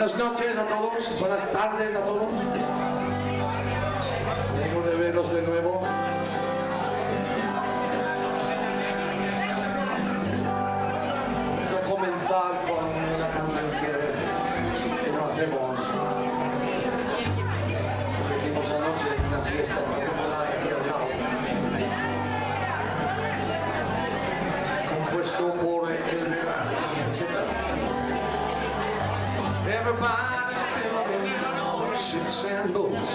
Buenas noches a todos, buenas tardes a todos. Vengo de veros de nuevo. Vamos a comenzar con una canción que no hacemos. Lo hicimos anoche en una fiesta popular aquí al lado. Compuesto por el Everybody's building ships and boats.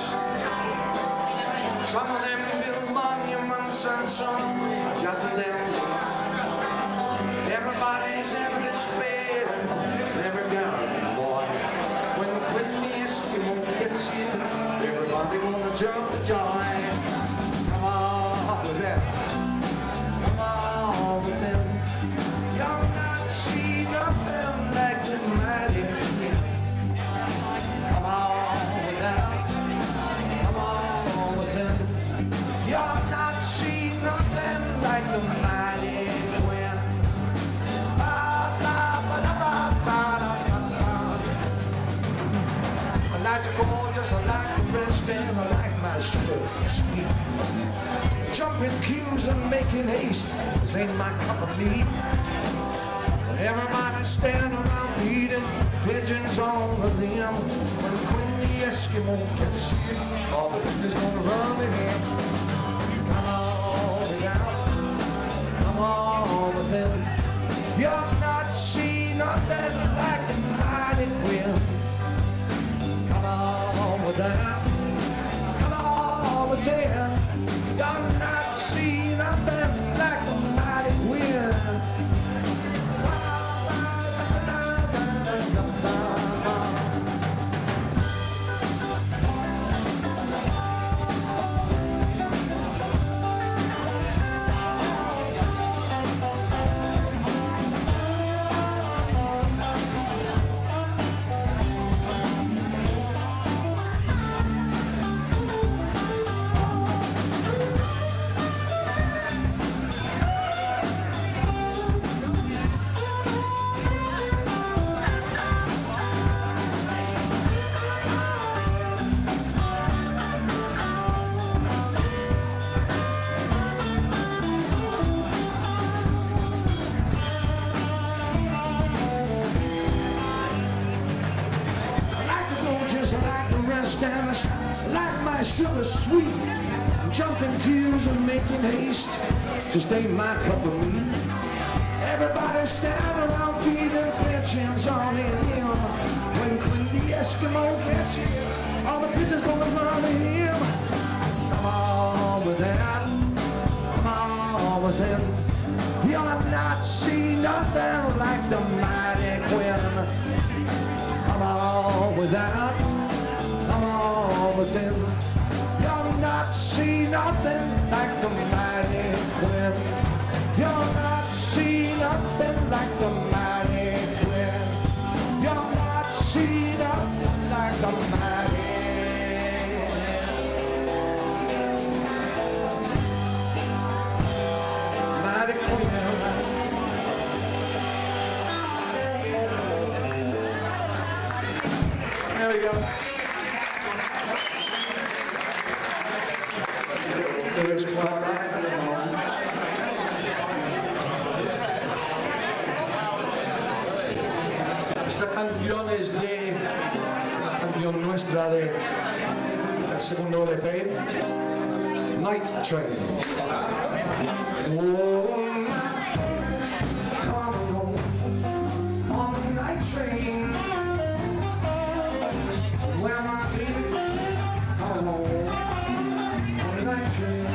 Some of them build monuments and some juggle them boats. Everybody's in despair, every girl, boy. When the Eskimo gets here, everybody gonna jump for joy. Come on with them, come on with them. You'll not see nothing like the mighty. You're not seeing nothing like the mighty Quinn. I like to go just I like to rest and I like my sugar sweet. Jumping queues and making haste, this ain't my cup of meat. Everybody standing around feeding pigeons on the limb. When Quinn the Eskimo gets here, all the bitches gonna run to him. Come on down, come on with him. You're not seeing nothing like the mighty Quinn. Come on with that, come on with him. You're not seeing nothing like the mighty Quinn. Like my sugar sweet, jumping queues and making haste, just ain't my cup of meat. Everybody stand around feeding pigeons on him. When Quinn the Eskimo gets here, all the pigeons gonna run to him. Come on with that, come on with him. You're not seeing nothing like the mighty Quinn. Come on with that. Come on with him. You're not seeing nothing like the mighty Quinn. You're not seeing nothing like the mighty Quinn. You're not seeing nothing like the mighty Quinn. There we go. Esta canción es una canción nuestra del segundo LP, Night Train. On the night train, where my baby come home on the night train.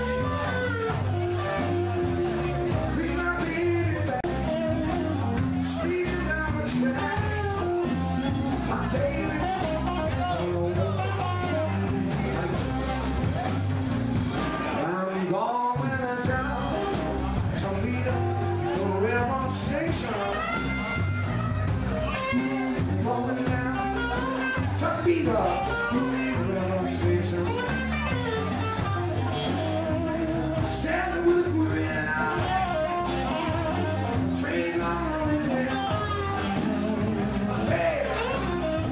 Standing with me now, train on the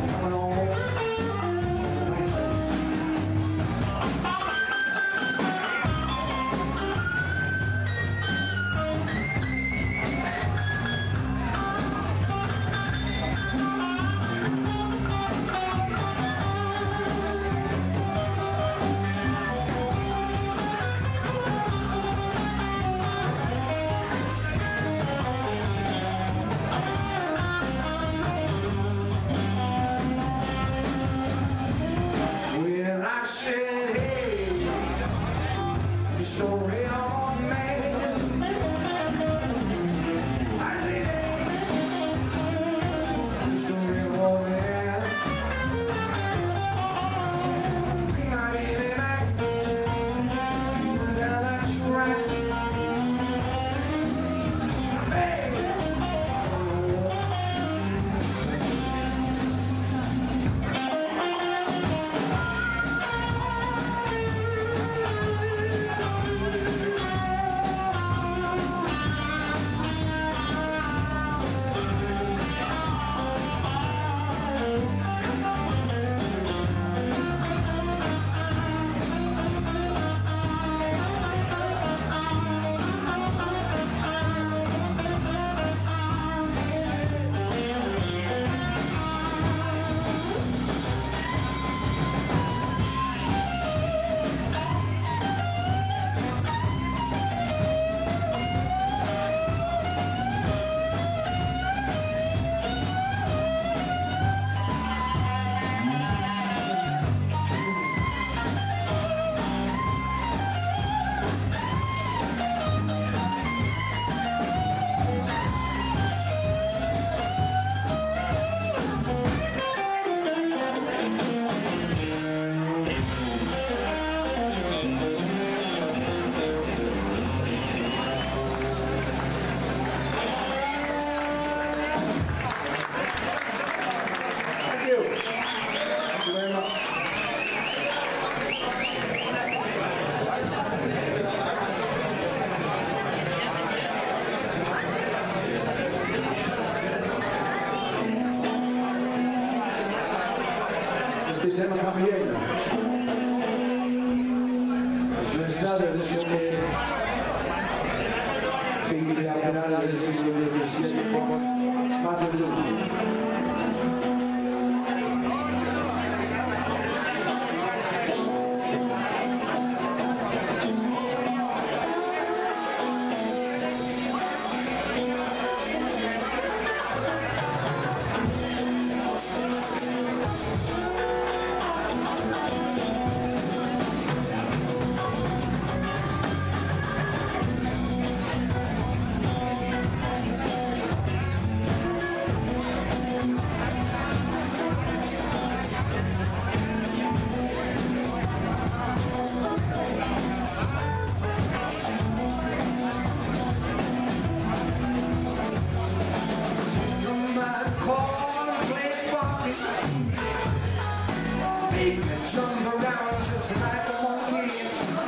también. Es verdad, es que a finales del siglo XVII con Martin Luther. Jump around just like a monkey.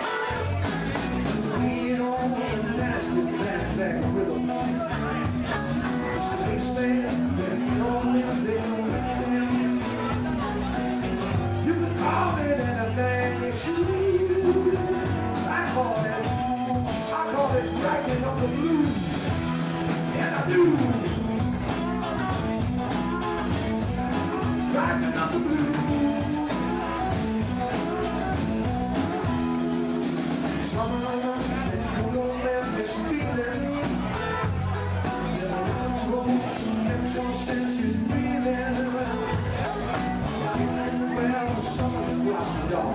We don't nasty flat back rhythm. It's the bassman that don't live them. You can call it anything you choose. I call it writing on the blues. And I do. Writing on the blues. This feeling, catch your senses breathing, well, something across the door.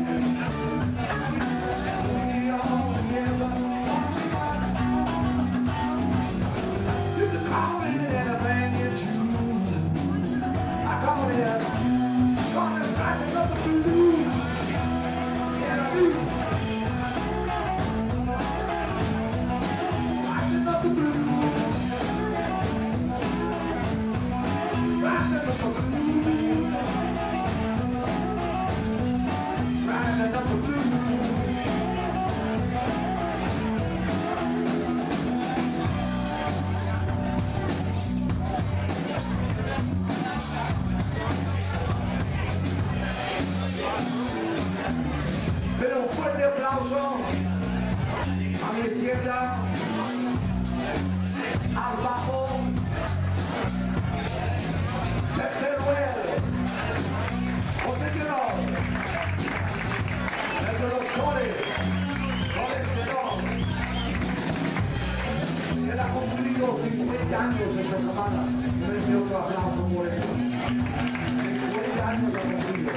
We all together, you can call it anything you choose. I call it writing up the blues. Yeah, I do. Pero un fuerte aplauso a mi izquierda, al bajo, Teruel, José Tenor, el de los coles Tenor. Él ha cumplido 50 años esta semana. Merece otro aplauso por eso. 50 años ha cumplido.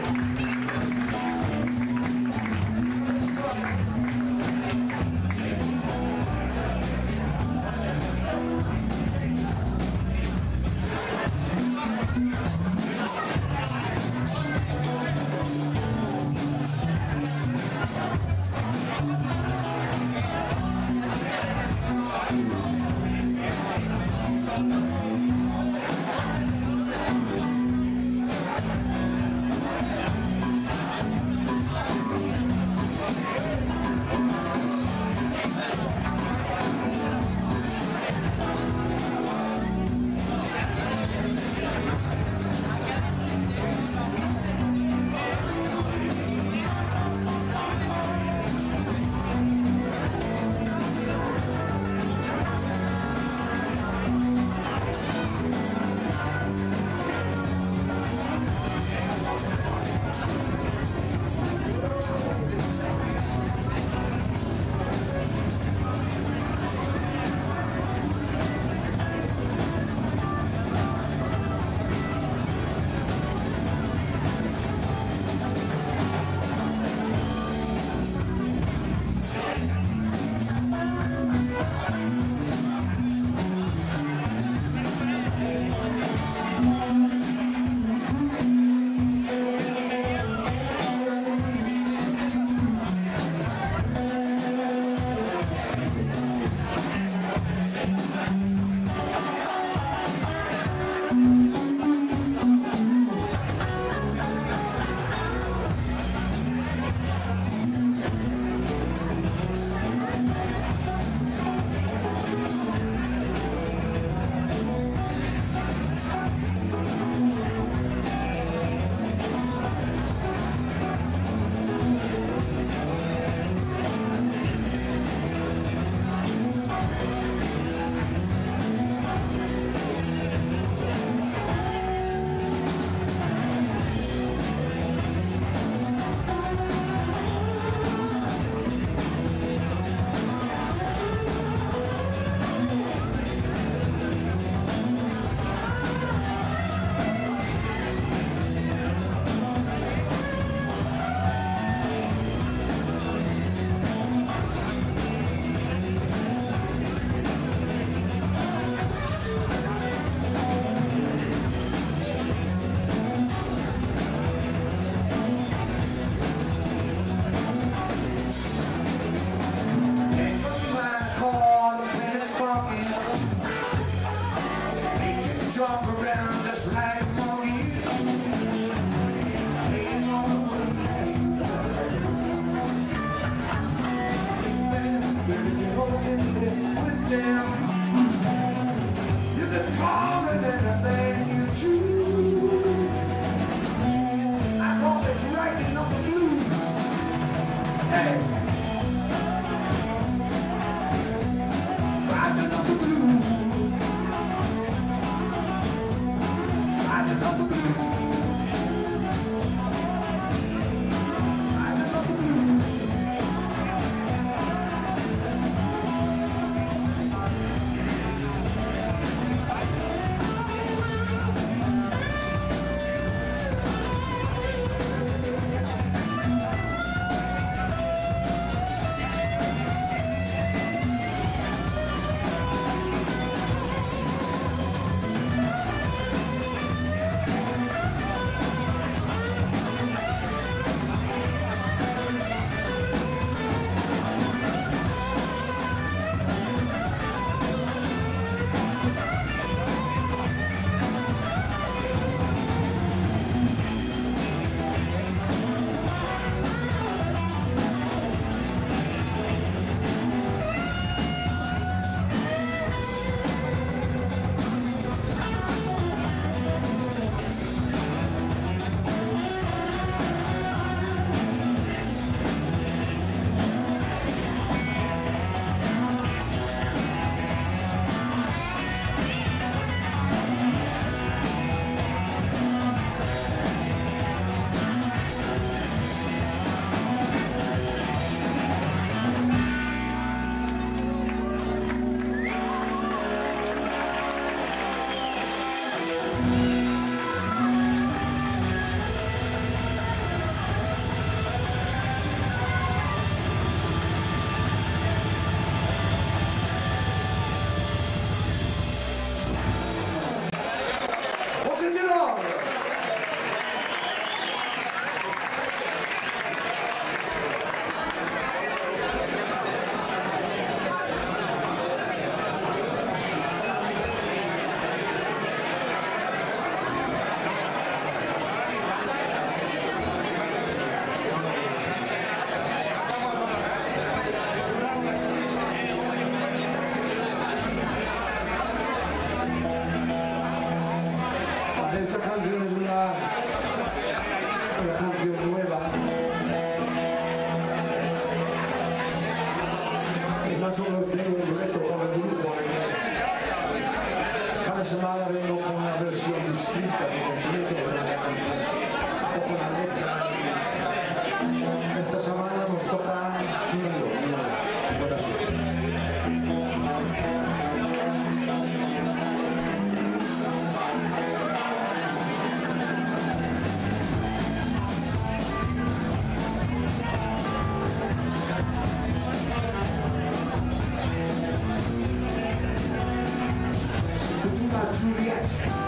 Juliet.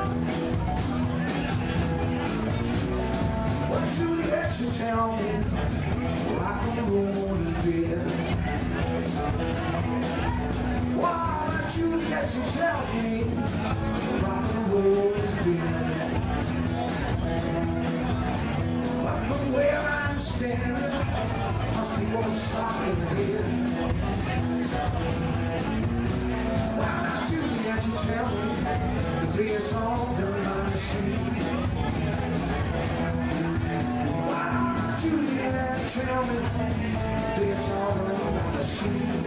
Well, Juliet, you tell me rock and roll is dead. Why, Juliet, you tell me rock and roll is dead. But from where I'm standing, must be one sock in the head. Well, now, Juliet, you tell me the day it's all done on the machine. Wow, Juliet, tell me the day it's all done on the machine.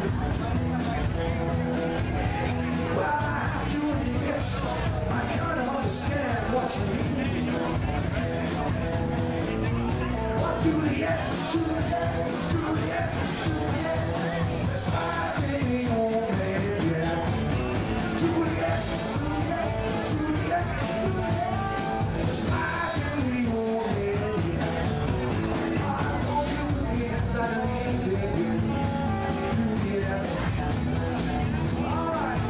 Well, I have to admit, I can't understand what you mean. Well, Juliet, Juliet, Juliet, Juliet, that's my baby old man, yeah. Juliet, Juliet, Juliet, Juliet, that's my baby old man, yeah. Don't you forget that name, baby, Juliet. All right.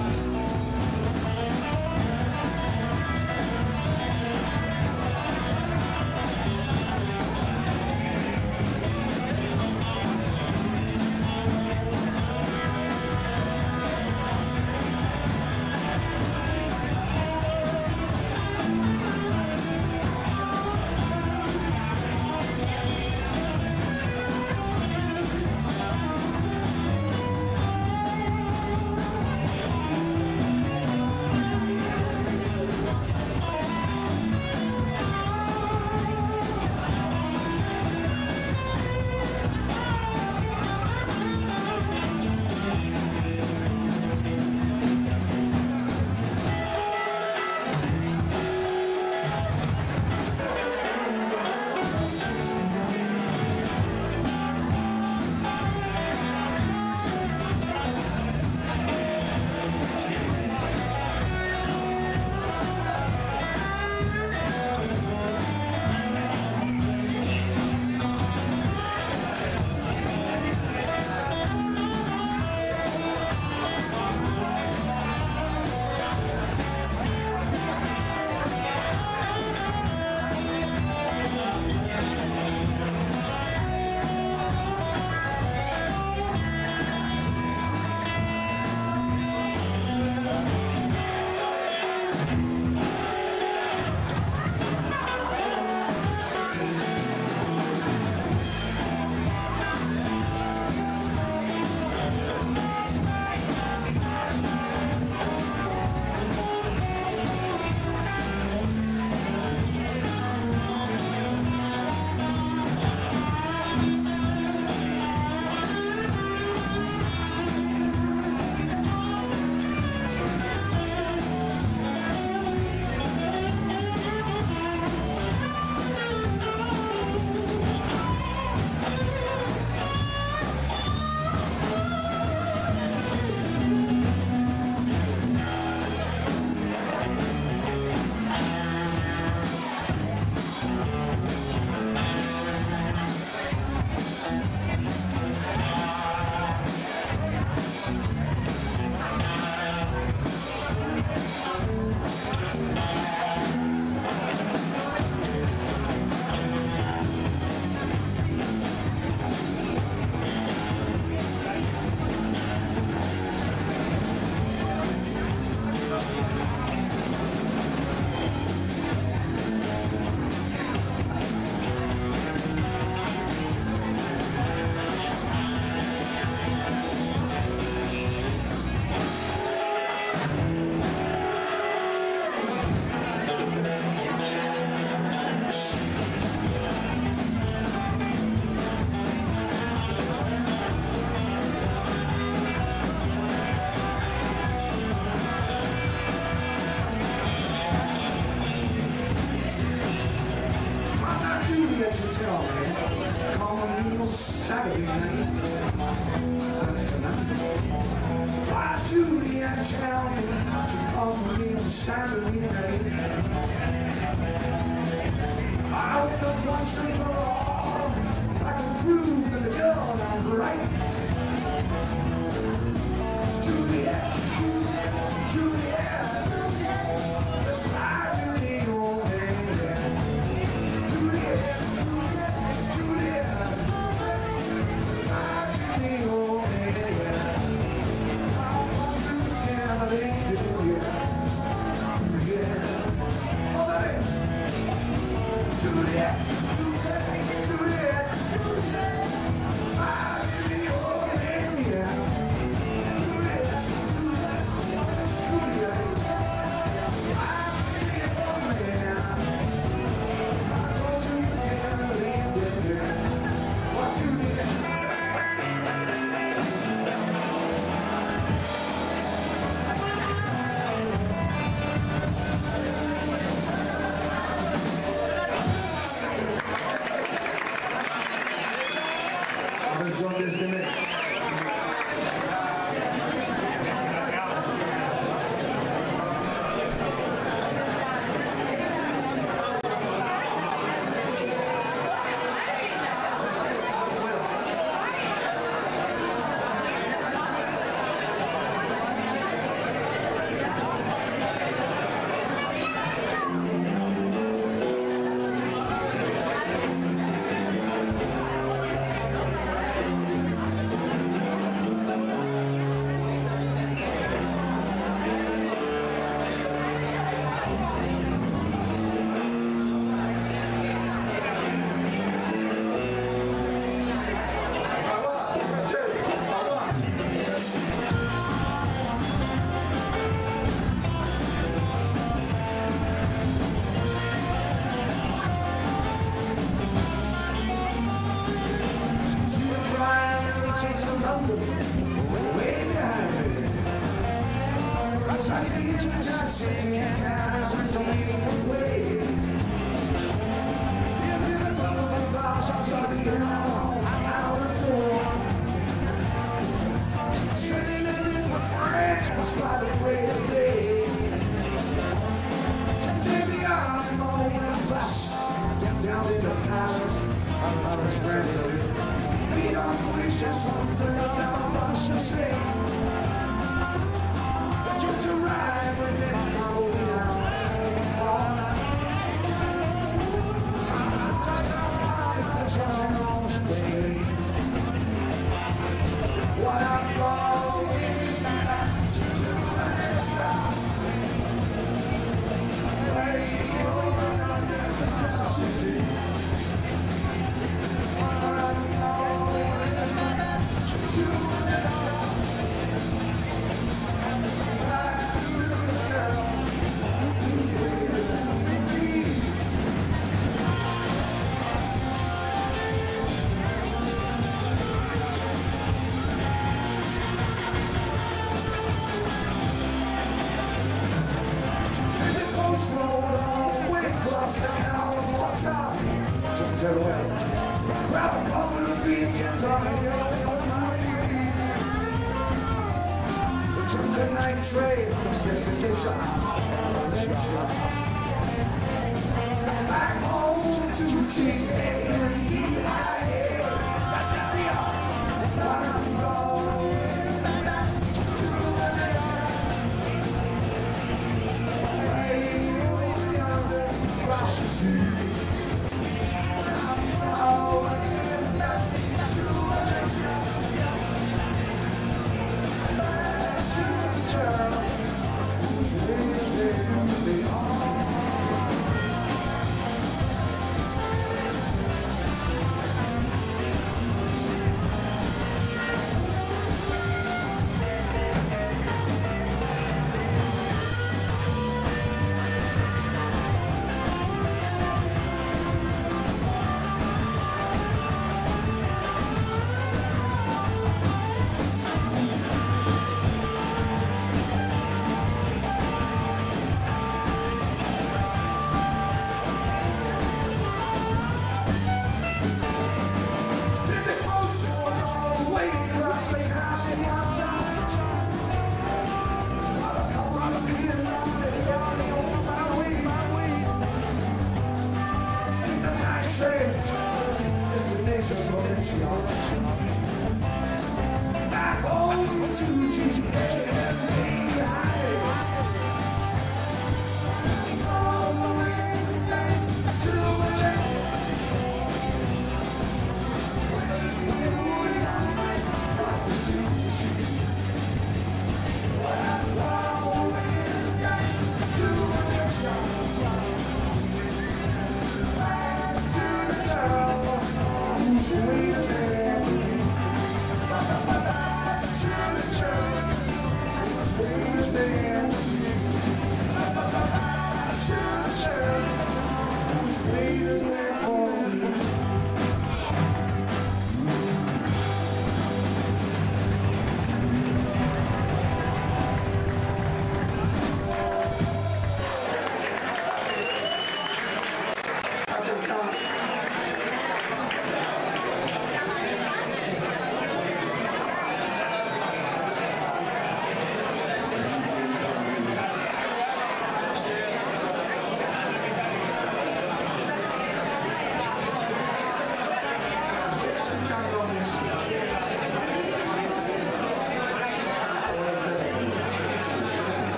Saturday night. That's tonight. Why, Juliet, tell me, she called me on Saturday night. I hope that once and for all, I can prove to the girl I'm right. Juliet, Juliet, Juliet, Juliet.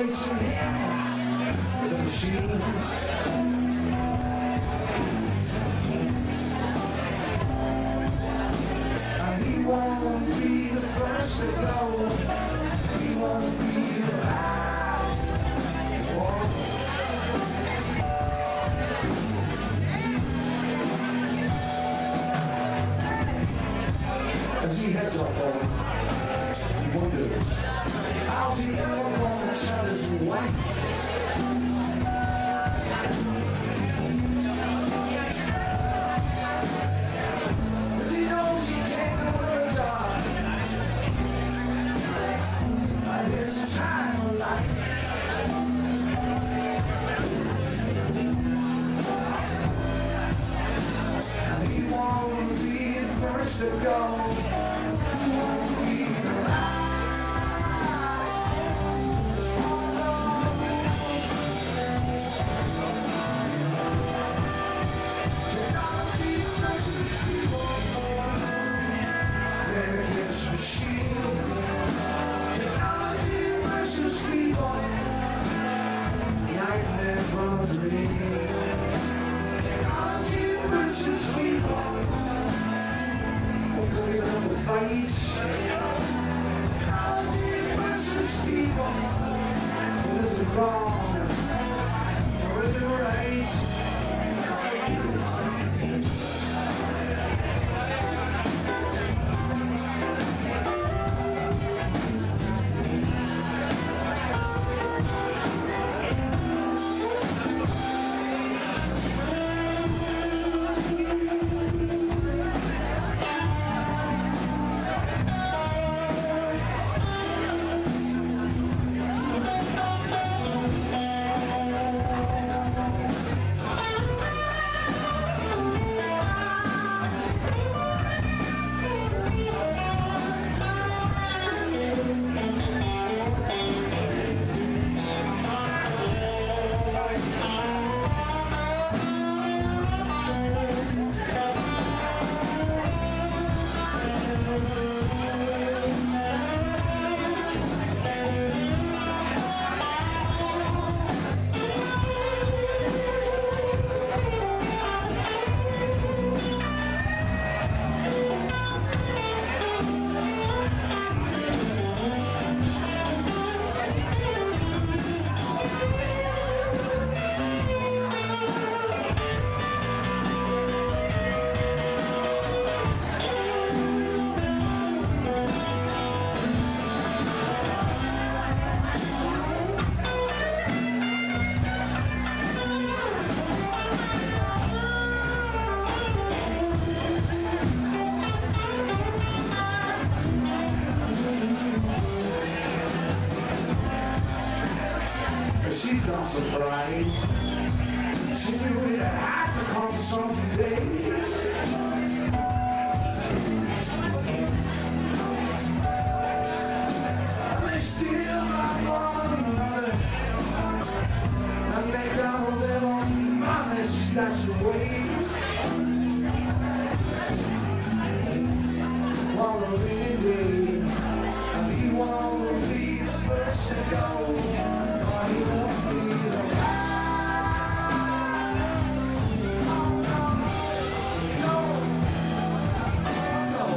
replacing him with a machine. And he won't be the first to go. He won't be the last one. As he heads off home, he wonders, how's he ever gonna tell his wife? Cause he knows he can't go to the job at his time of life. And he won't be the first to go. Technology versus people, nightmare from a dream. Technology versus people, hopefully another fight. Technology versus people, is it wrong or is it right? She's not surprised. She knew it had to come someday. And they still like one another, and they got a little money stashed away. For a rainy day, and he won't be the first to go. He won't be the last. No, no.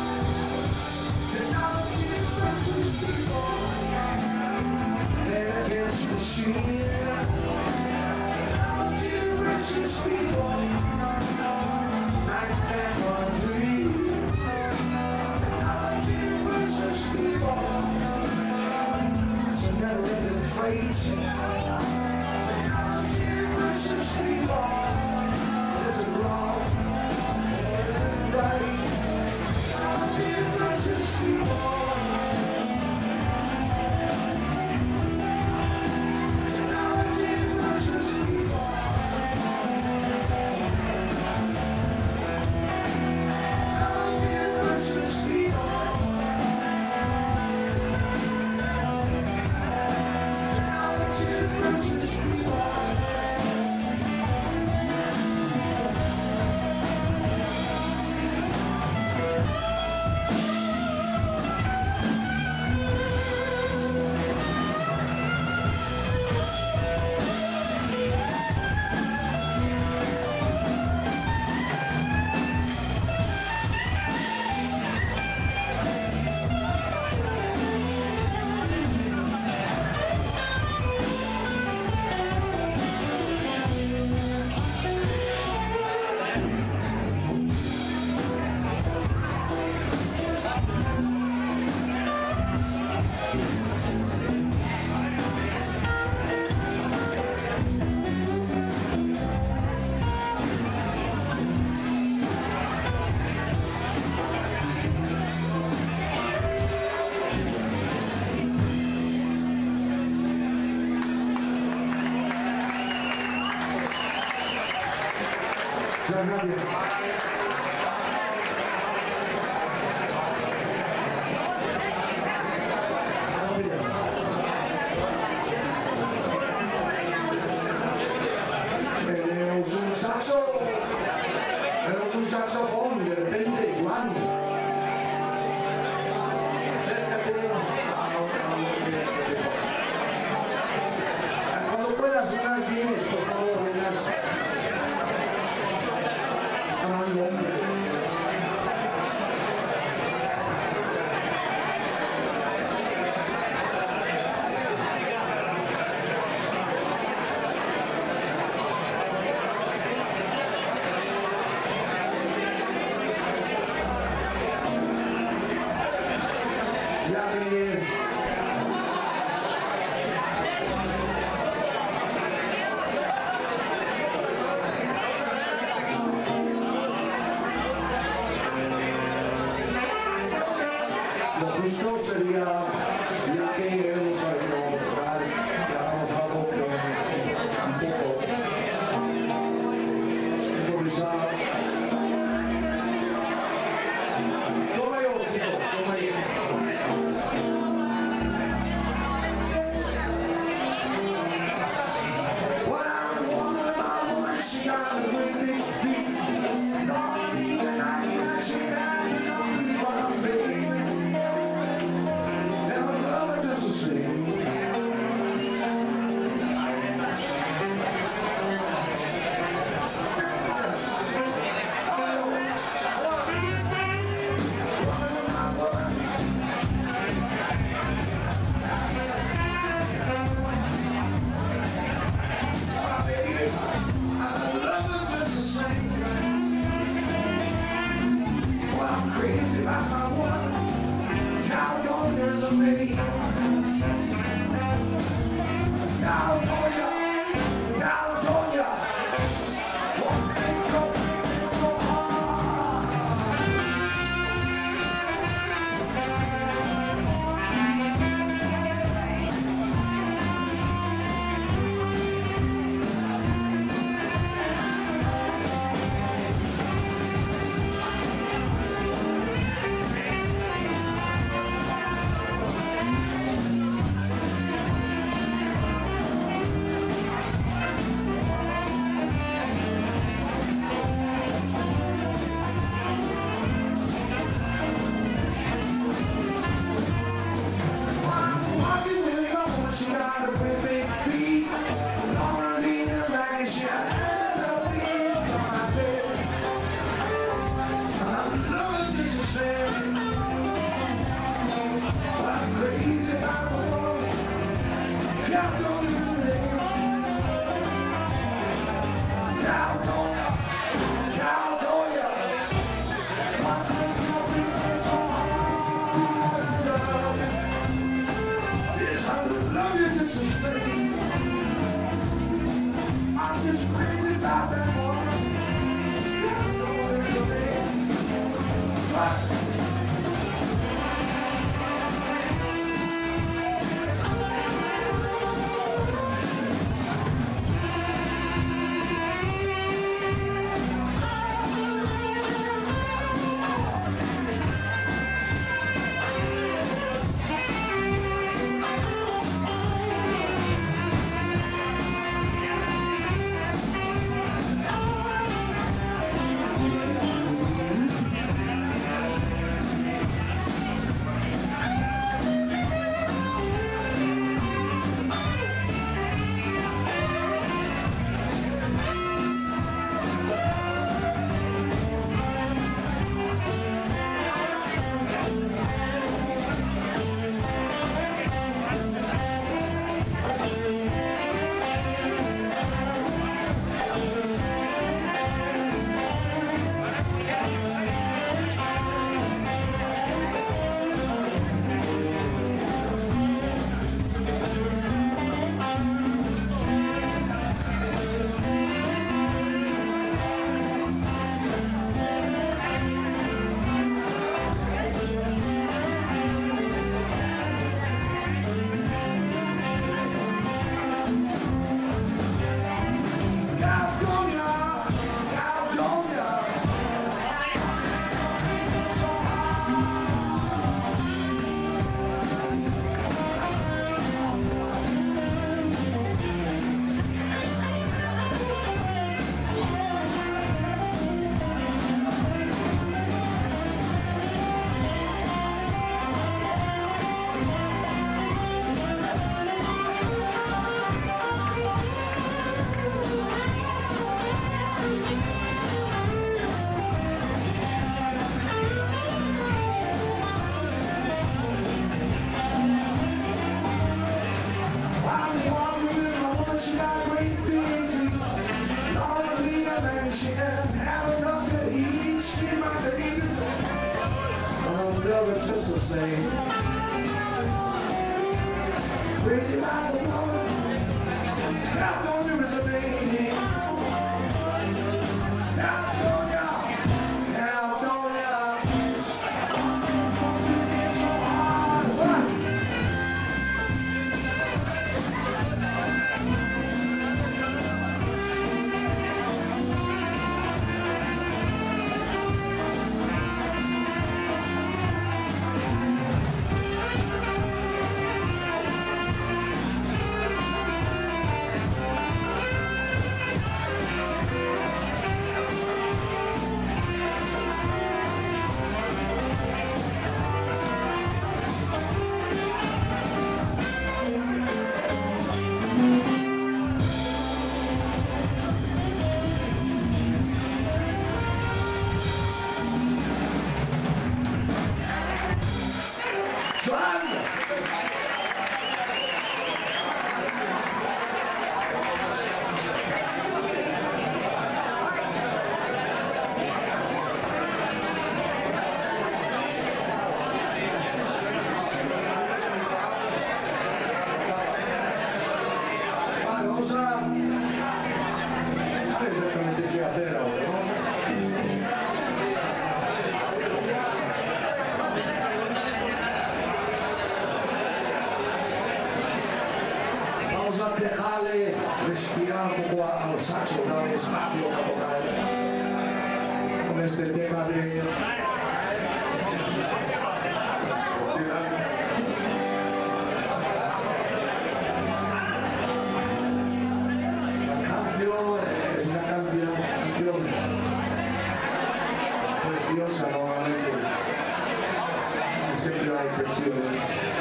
Technology versus people, they're against machine. Technology versus people, nightmare for a dream. Technology versus people, it's a never-ending fight. Technology versus people, is it wrong or is it right? Technology versus people, technology Muchas gracias. Tenemos un saxofón y de repente, Juan, acércate. Cuando puedas, unas 10, por favor, unas. Llamando hombre. Lo justo sería, ya que hemos sabido tocar, que hagamos algo que tampoco improvisar. Toma yo, chico, toma yo. When I'm walking about one, she got a great big feet. Don't even I can see that enough to be one baby. but just the same. Crazy like a woman, count on you as a baby. Count on ya, count on ya. It's so hard to find. Vamos a dejarle respirar un poco al saxo, darle espacio a tocar con este tema de la canción. Es una canción preciosa, normalmente siempre hay excepciones.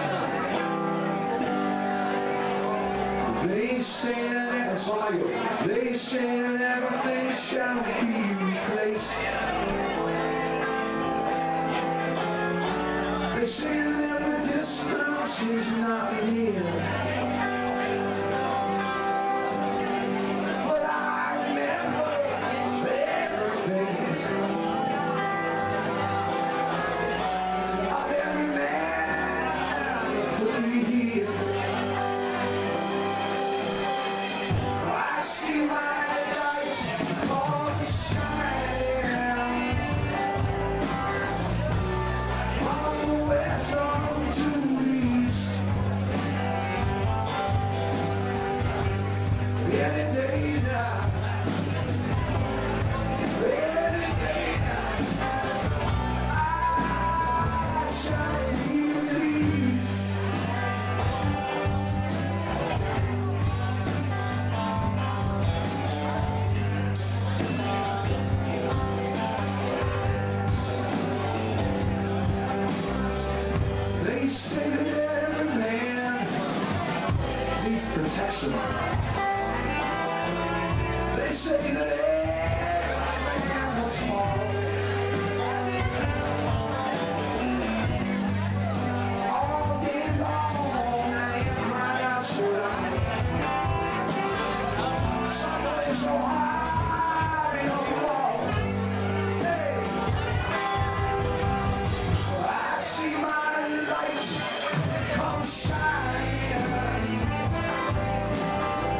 They say that they say that everything shall be replaced. They say that every distance is not near. But I remember everything. Of every man that put me here. See my light come shining from the west on to the east. Any day now, any day now, I shall believe. They say that every man needs protection. They say that every man must fall. All day long I am crying out so loud. Somebody so high on the wall. Hey, I see my light come shining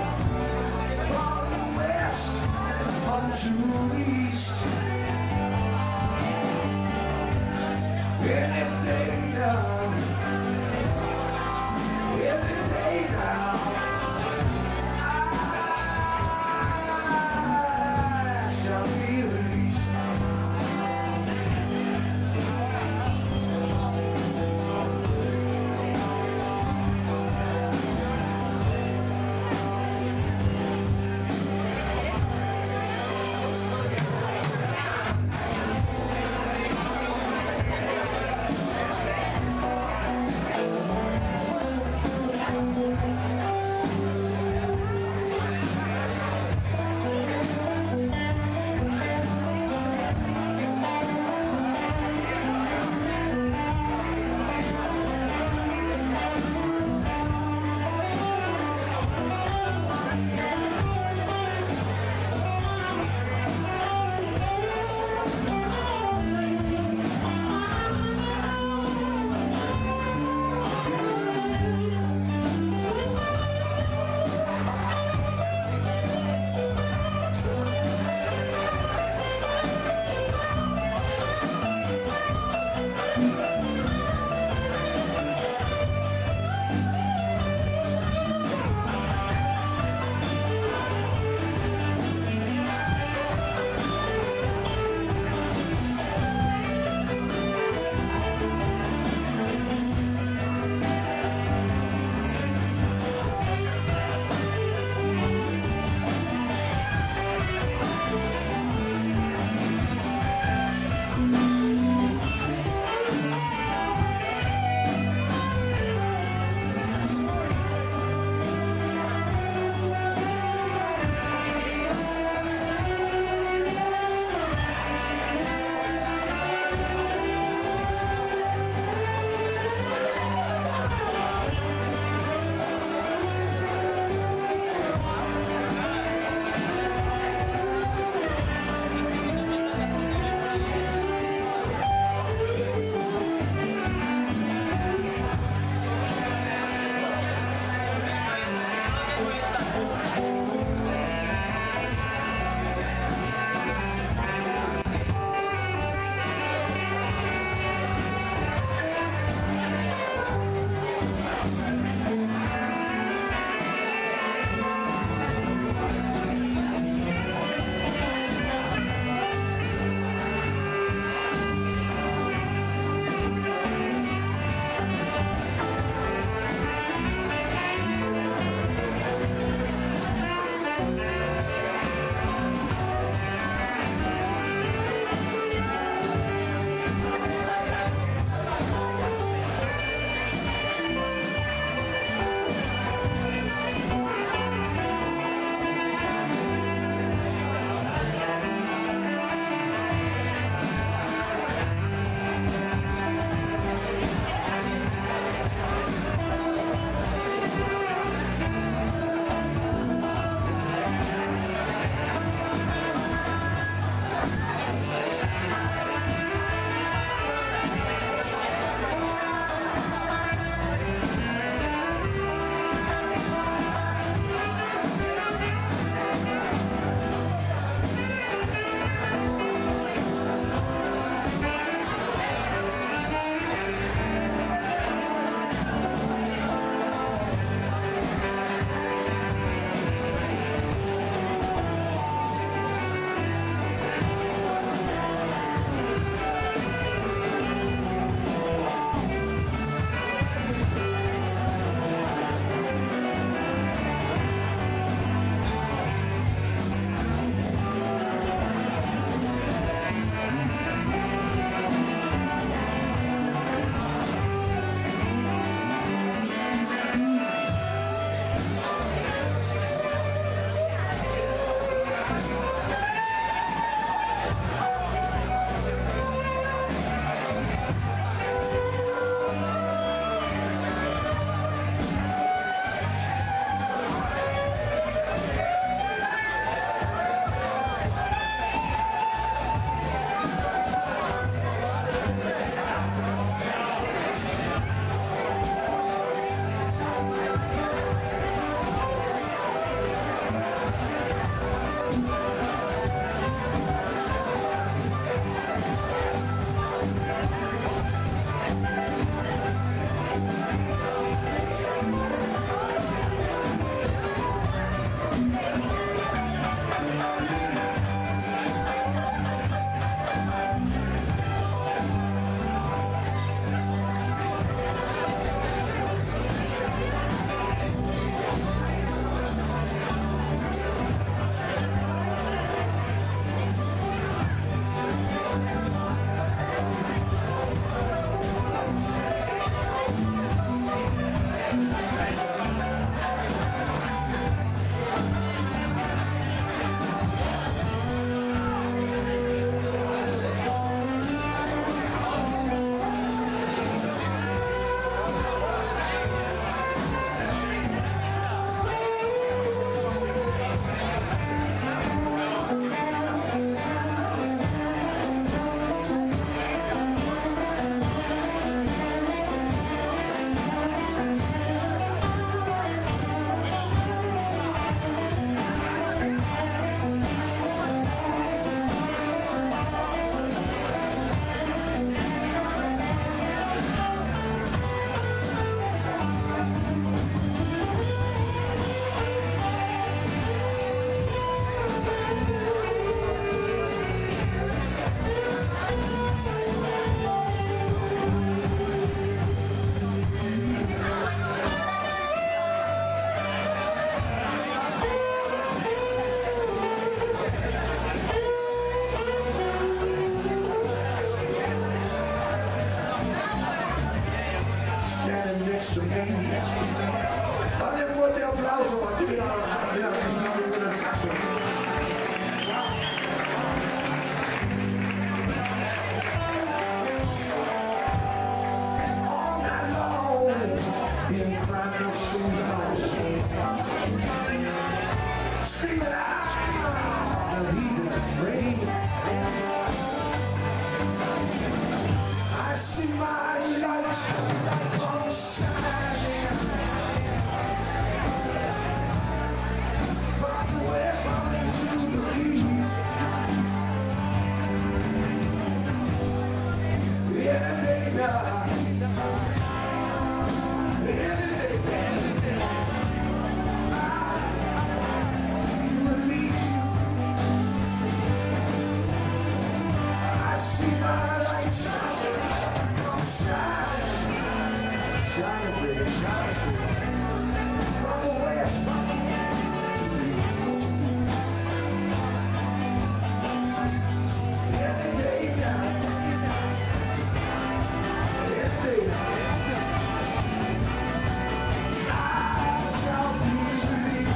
Dale un fuerte aplauso aquí a la saxo. All night long, in front of shoes, screaming out, and he afraid. I see my light on shining from the west to the east. Any day now, any day, I release you. I see my light shining, baby, shining from the west to the east. Every day now, every day now, I shall be relieved.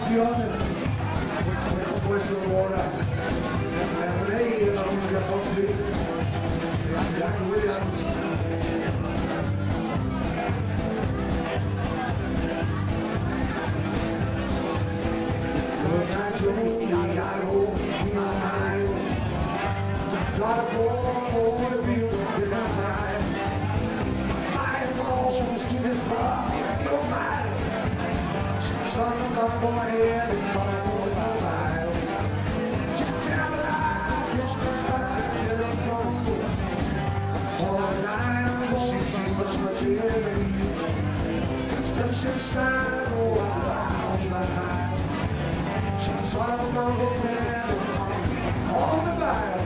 fjorden, puesto en water, and Ray is on the country, Jack Williams. Gotta go over the view in my mind. My emotions to this far, your mind. Son, come go ahead and follow my life. Tell me like Christmas time, fill up your mood. All night I'm gonna see much every you. Just inside, oh, out my mind. Son, I'm gonna go ahead and follow my life.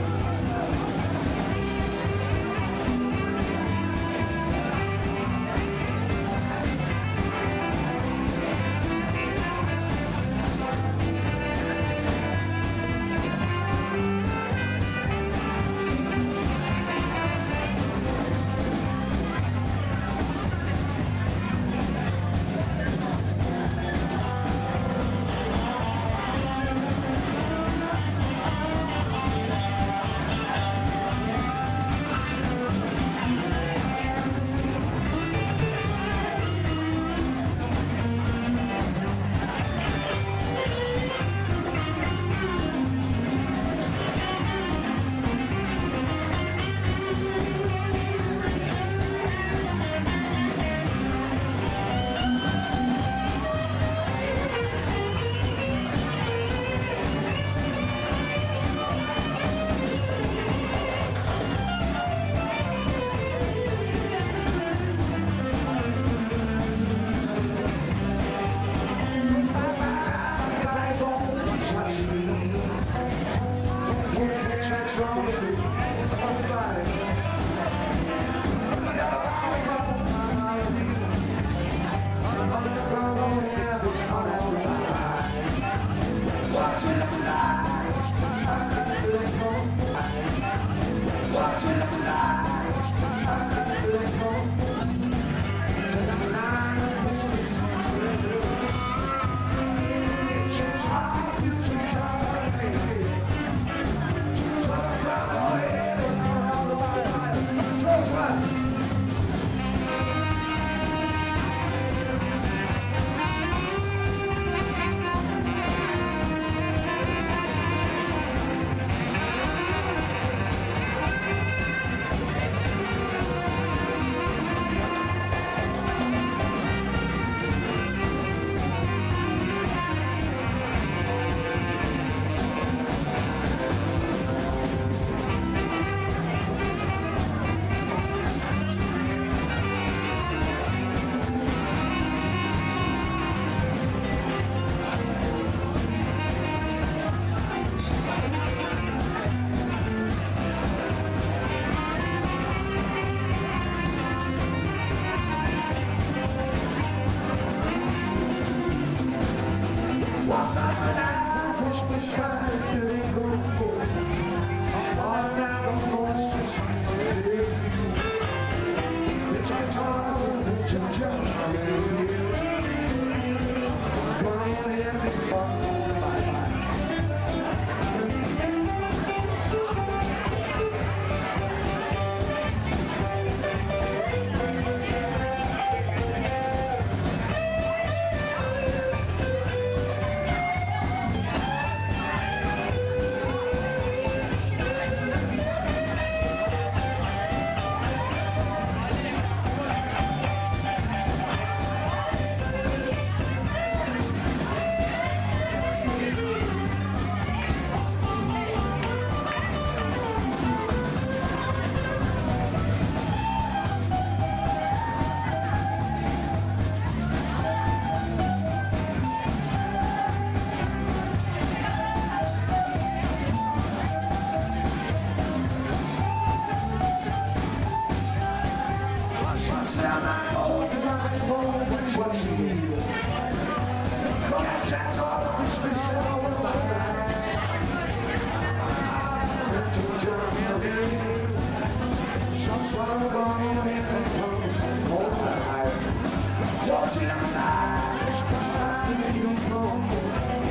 Watching the lights, pushing the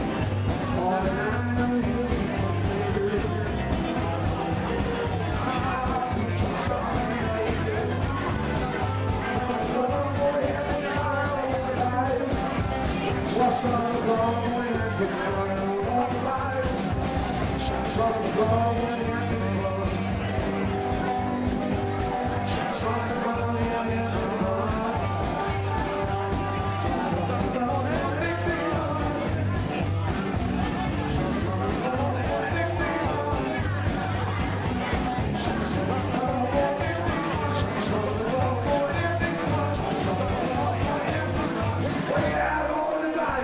What's on the ground when I can find all the light? What's on the ground when I can find? What's on the ground when I can find? What's on the ground when I can find? What's on the ground when I can find? What's on the ground when I can find? What's on the ground when I can find? What's on the ground when I can find? Way out on the night.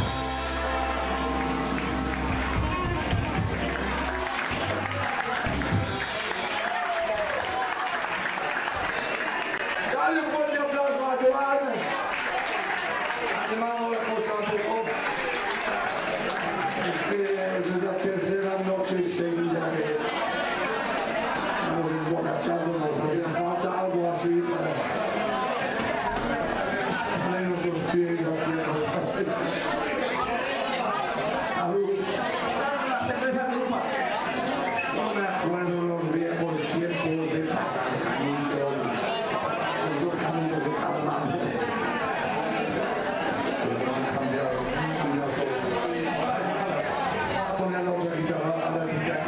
Dale un fuerte aplauso a Joana. Animamos la cosa un poco. Es que es la tercera noche seguida que nos emborrachamos, nos haría falta algo así para ponernos los pies a tierra. Salud. No me acuerdo los viejos tiempos de pasar camino con dos caminos de cada lado. Han cambiado todo. Voy a poner la otra guitarra a la chica.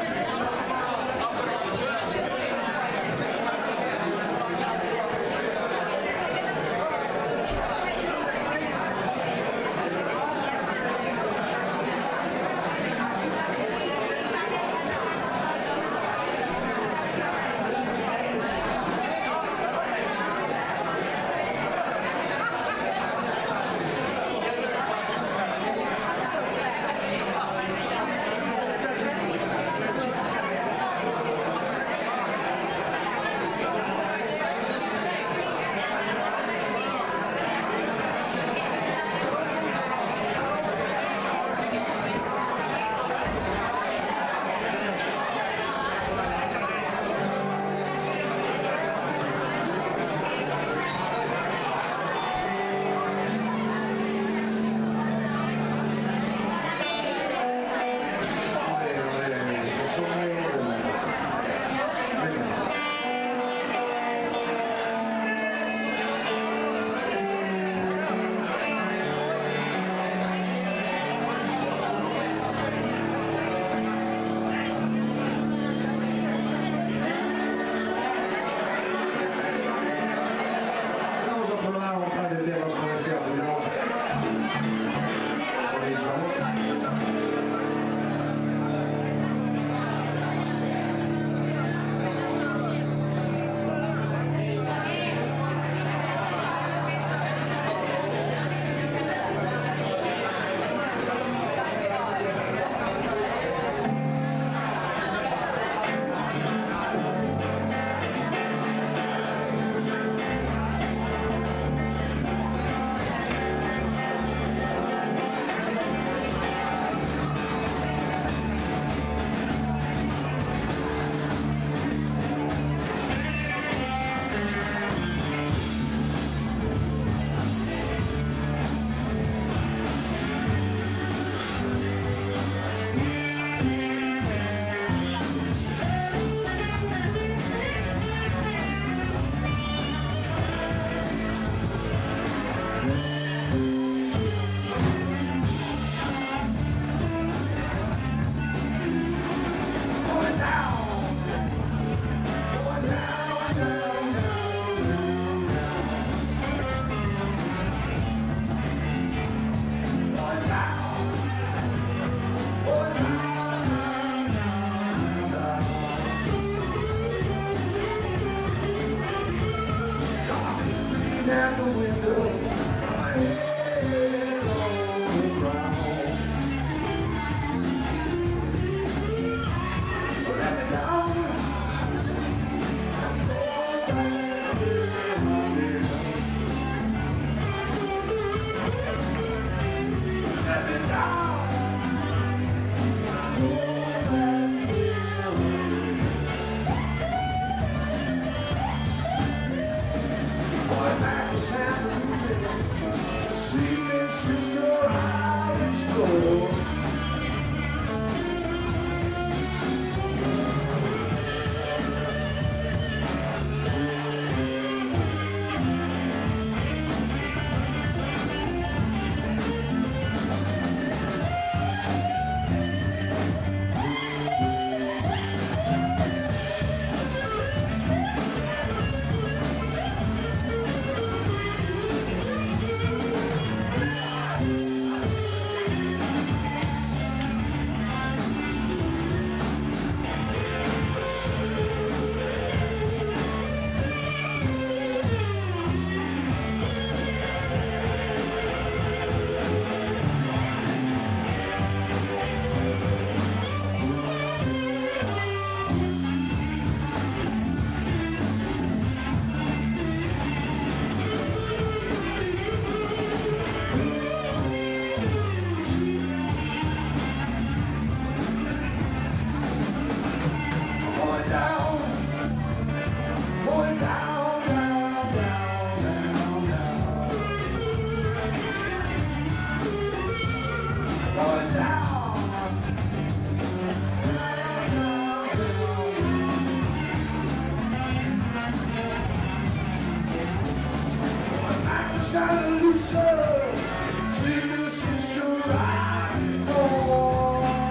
Santa Lucia, treat your sister right, boy.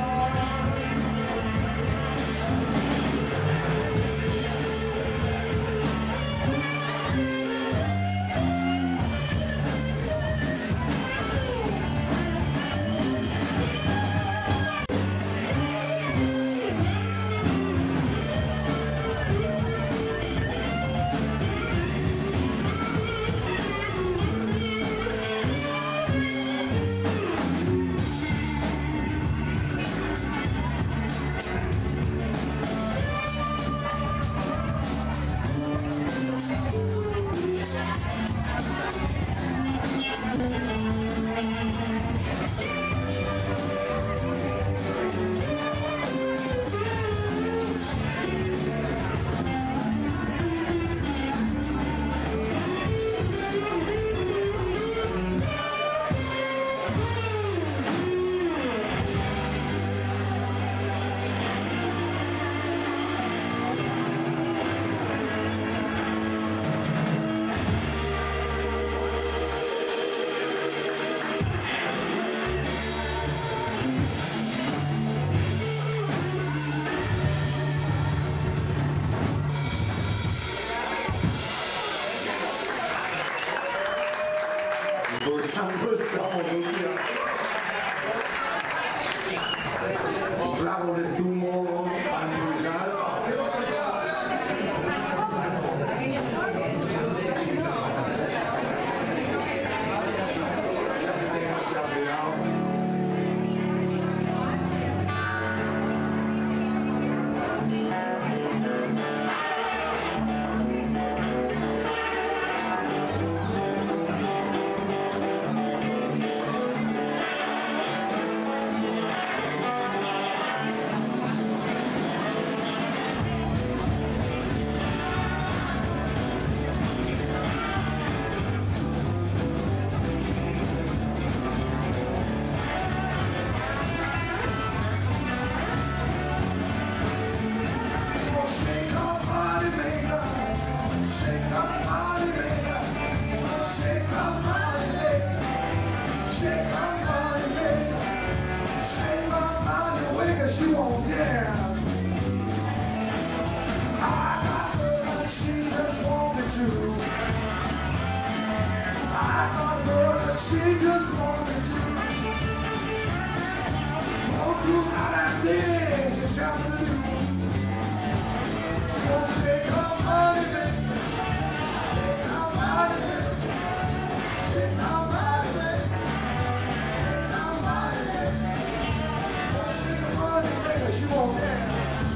Bravo de zumo improvvisado. She won't dance. I got her, she just wanted to. I got her, she just wanted to. Don't do that thing she's trying to do. She won't shake her body, baby. Shake her body, baby. Shake her body, baby. Shake her body, baby. Don't shake her body, baby. She won't dance.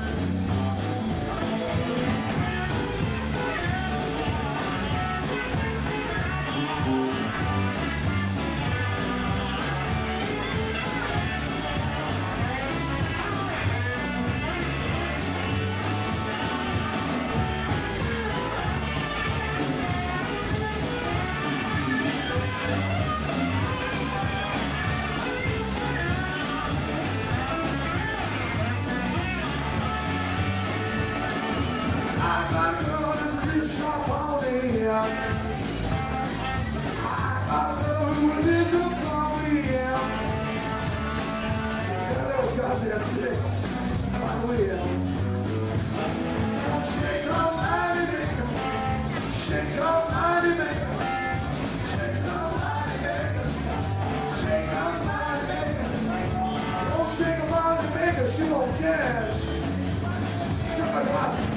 She won't dance. Come on.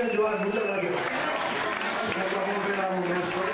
Eduardo, muchas gracias. Nos vamos a ver algo de esto.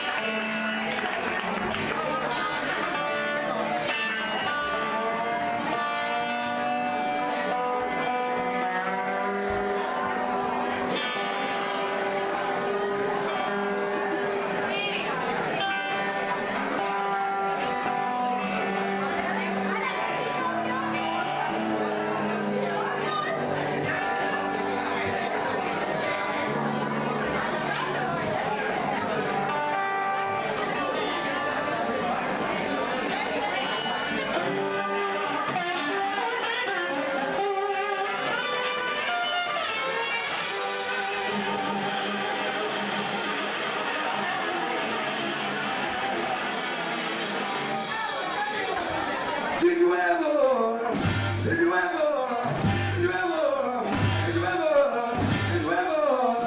Did you ever, did you ever, did you ever, did you ever, did you ever,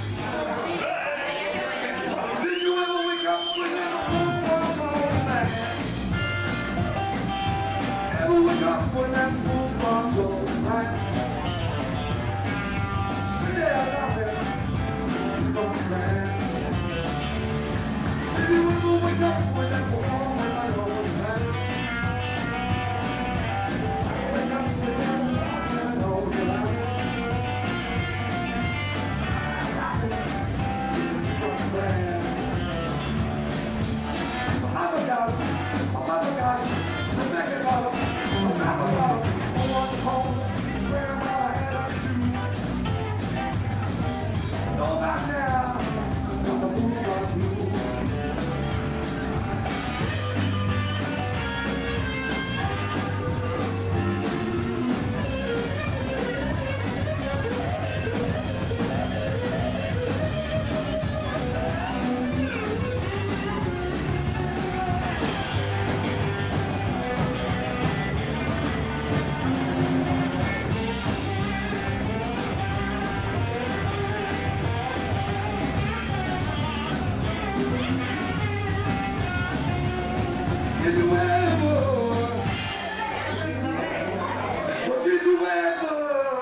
did you ever wake up with a moon was on man? Ever wake up when that moon was on man? Sit there laughing, don't man. Did you ever wake up when that moon was on man? Did you ever? What did you ever?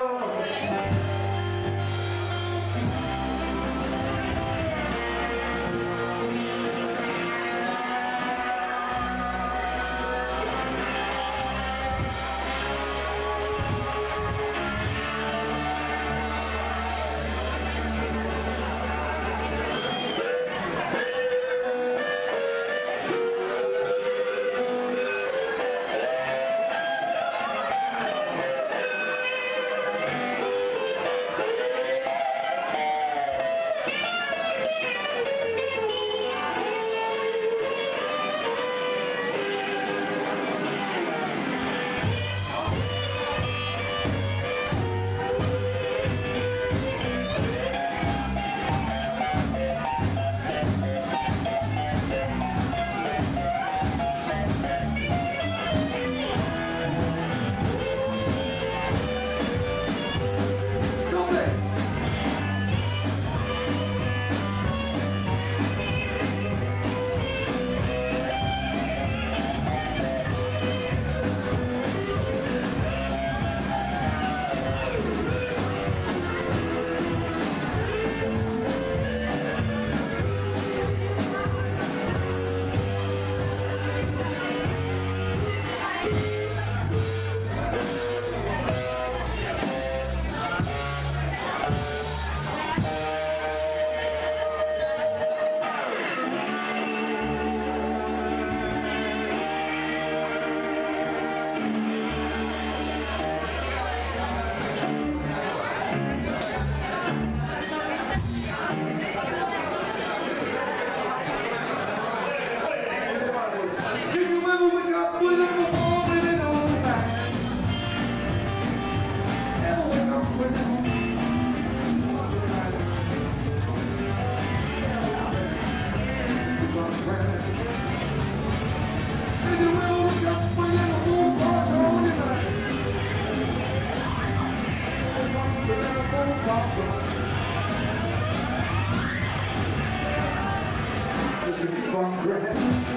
Just to keep on crying.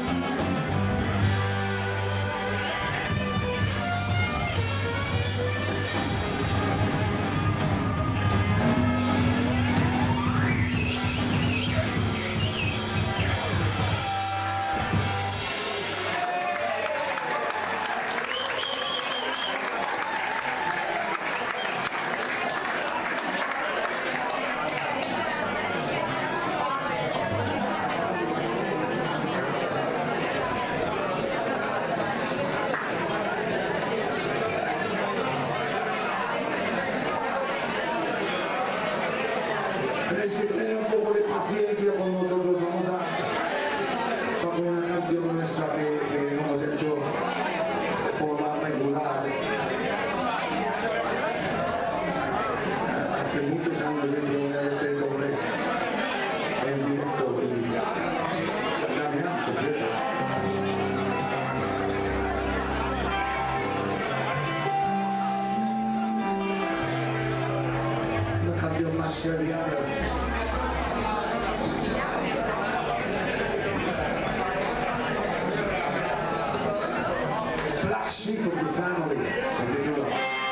que muchos años de RT doble en directo y caminando, ¿cierto? Una canción más seria. Black Sheep of the Family, se titula.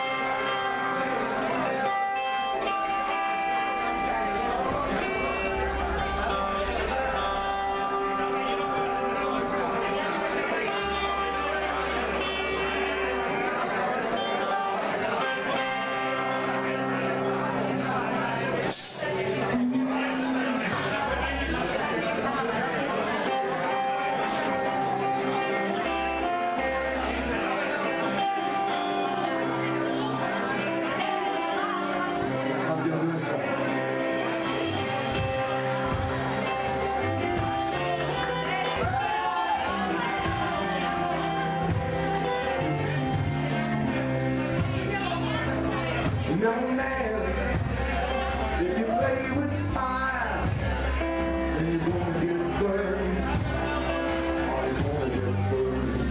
Young man, if you play with fire, then you're gonna get burned. Oh, you're gonna get burned.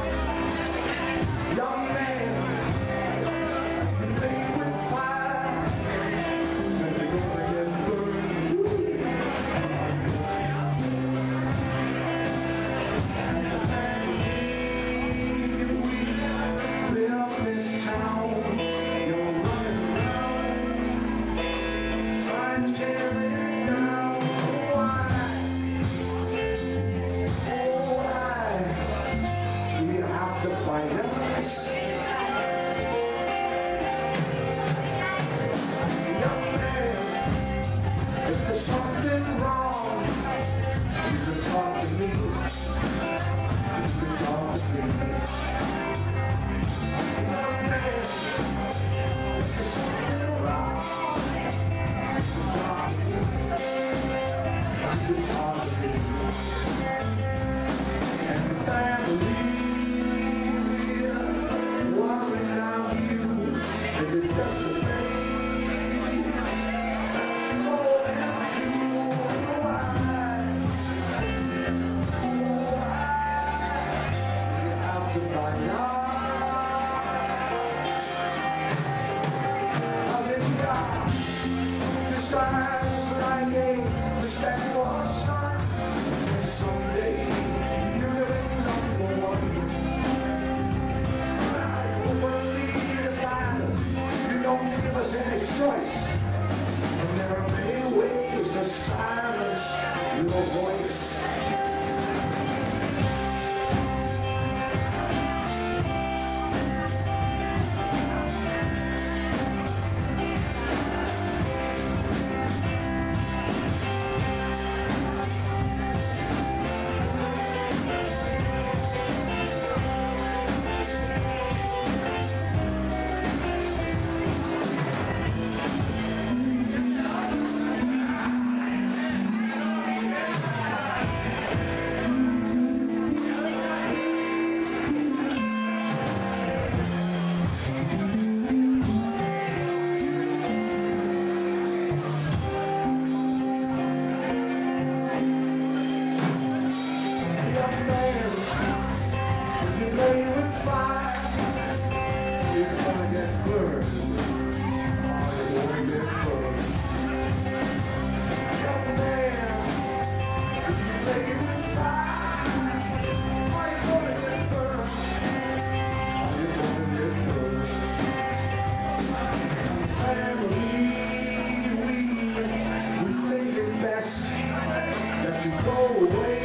Young man, if you play with fire, then you're gonna get burned. We built this town. Tear it down. Why? Oh, why do you have to fight us? Young man, if there's something wrong, you can talk to me. You can talk to me. Young man, if there's something wrong, good talk to me. And the family will worry about you. Is it just a thing? Sure and true. Why? You have to find out. 'Cause if God decides that I gave respect for son, someday you'll be number one. I believe the fact you don't give us any choice, and there are many ways to silence your voice. Play with fire, you're gonna get burned. Oh, you're gonna get burned. Young man, if you play with fire, oh, you're gonna get burned. Oh, you're gonna get burned. Family, we think it best that you go away.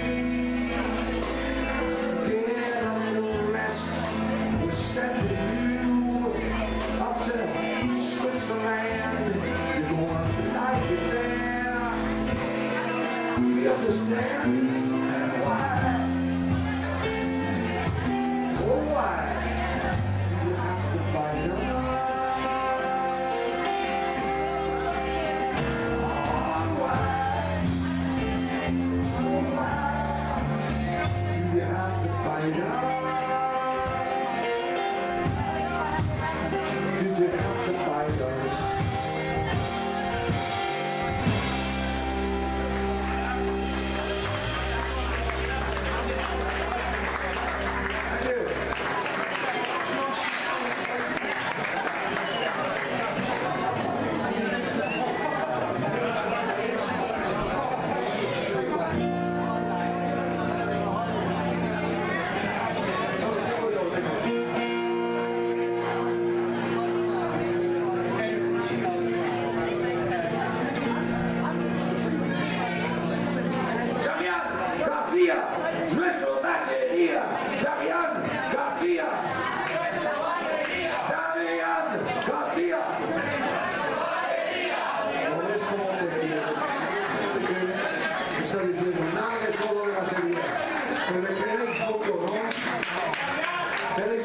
Sending you up to Switzerland. You're gonna like it there. Do you understand why? Oh, why do you have to find out? Oh, why? Oh, why do you have to find out? Did you have to fight us?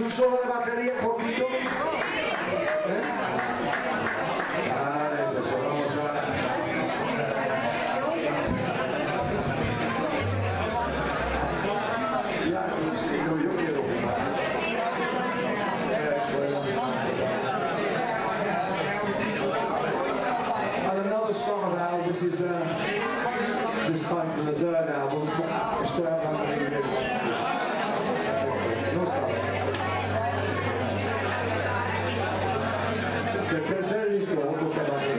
un solo de batería cortito. Vale, pues vamos a... Ya, sí, no, yo quiero fumar. And another song of ours, this is this time for the third album. Stay out on the video. No stop. El tercer disco, otro caballo.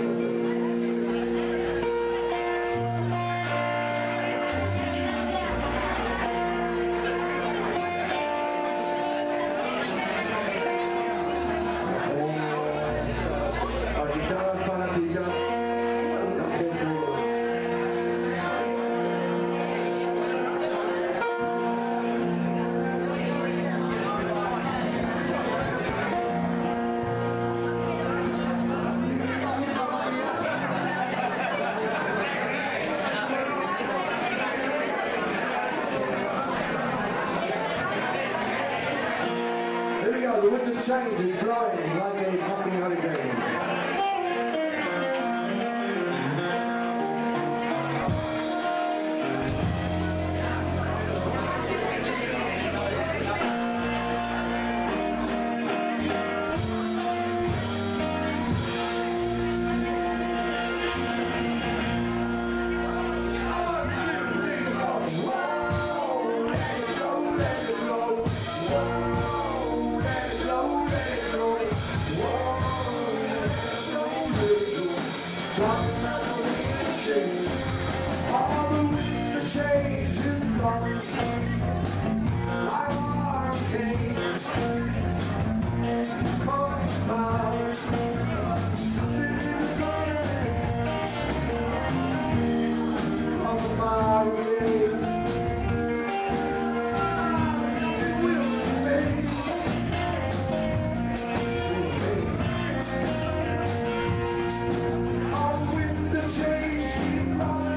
The wind of change is blowing like a fucking hurricane. All the wind of change is blowing like a hurricane. Come out, come my way. It will remain. All the wind of change keep blowing.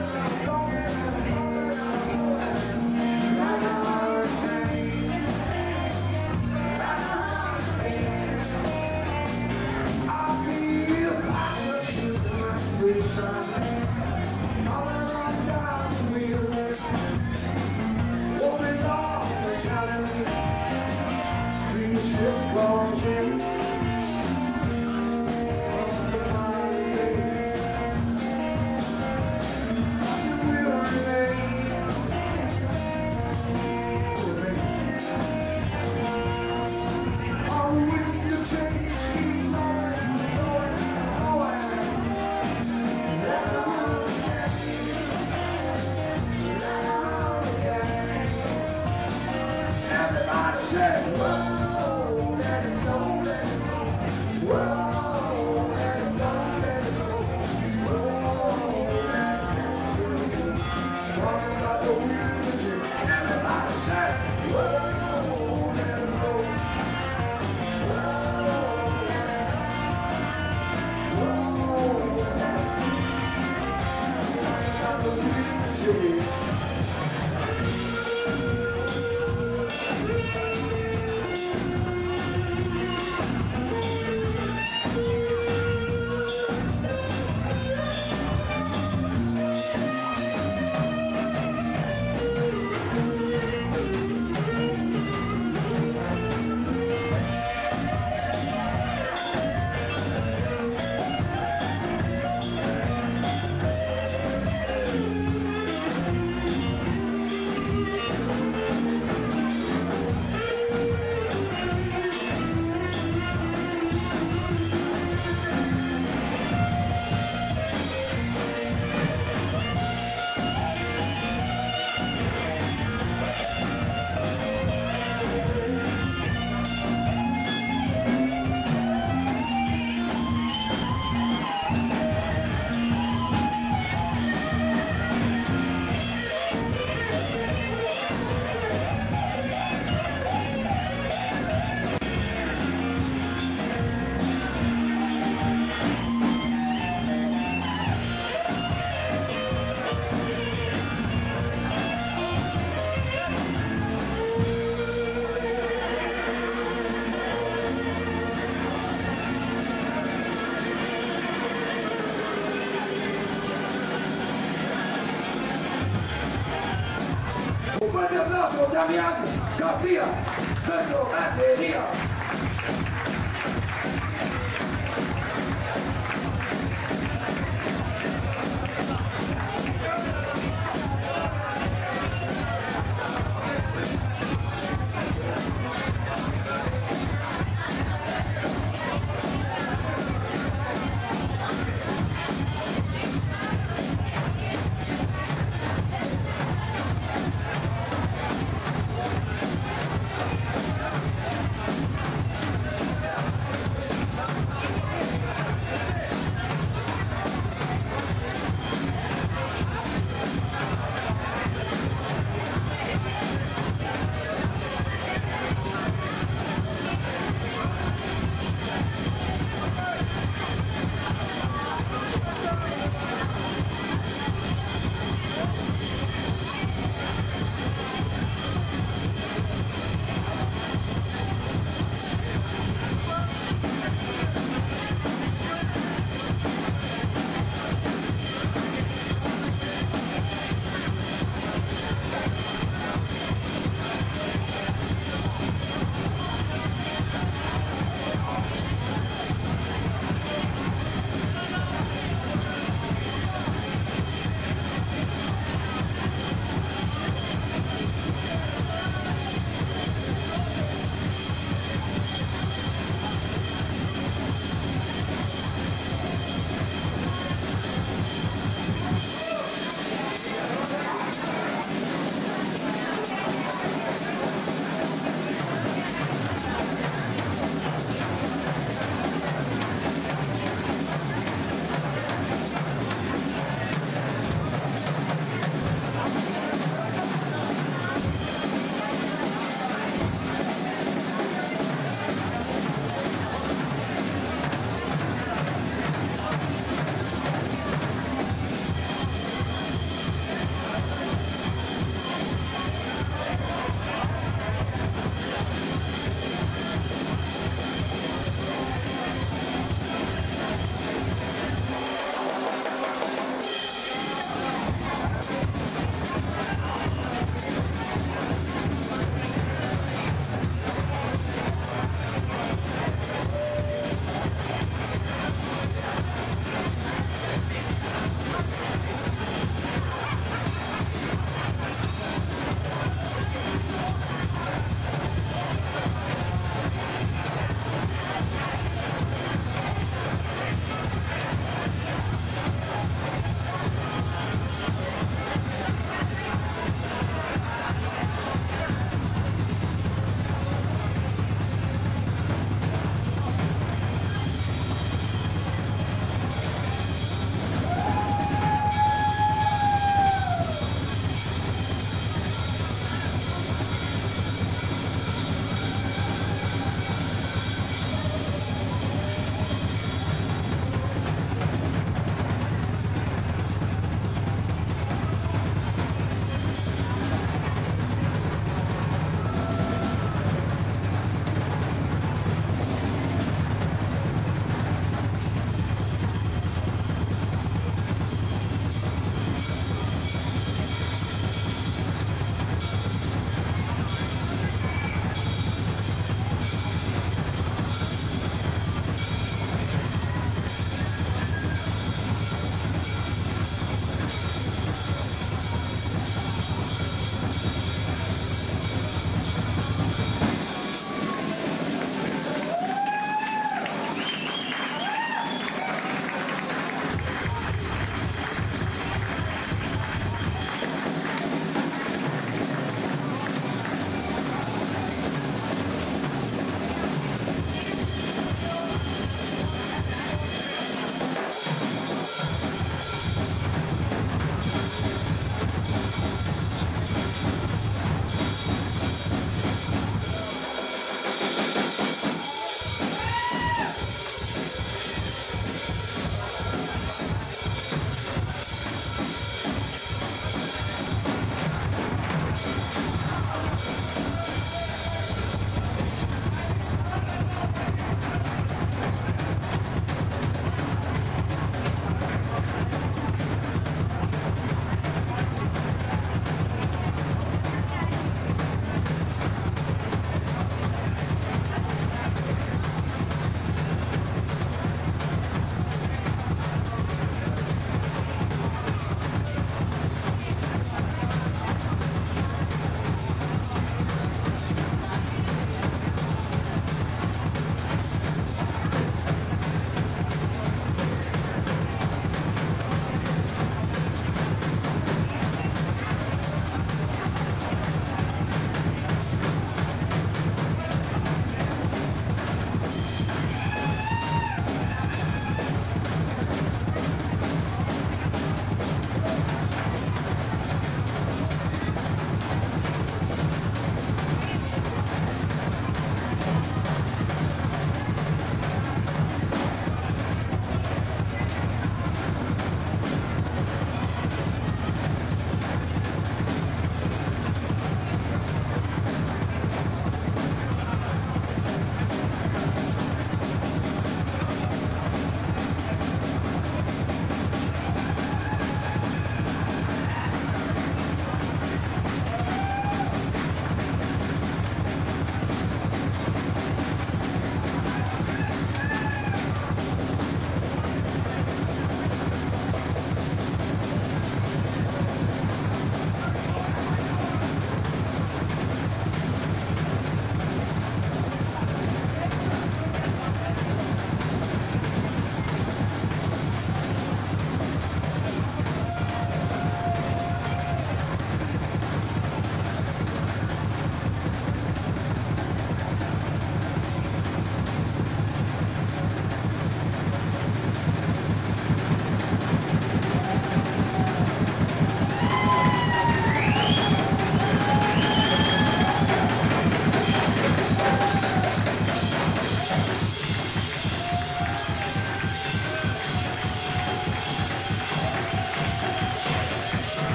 Coming on down the wheel, moving on the challenge, green ship calls in. Change, keep going, going, going. Damian Garcia, Pedro Materia.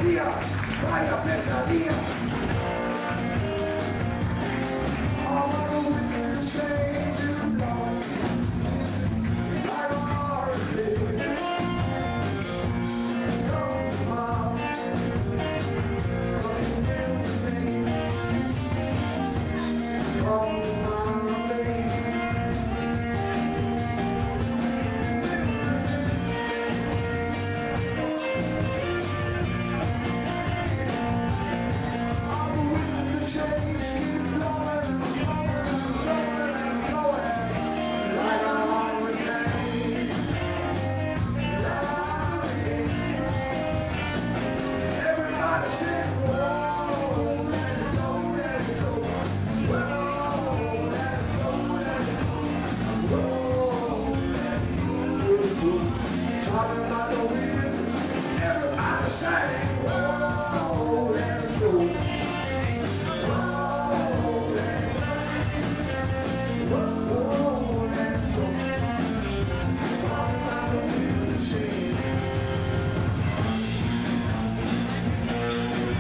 día, vaya pesadilla. All the wind change and blow like a hurricane. Come on, running into me. Come on, baby. Talking about the wind, everybody say, whoa, let it go. Whoa, let it go. Whoa, let it go. Talking about the wind machine.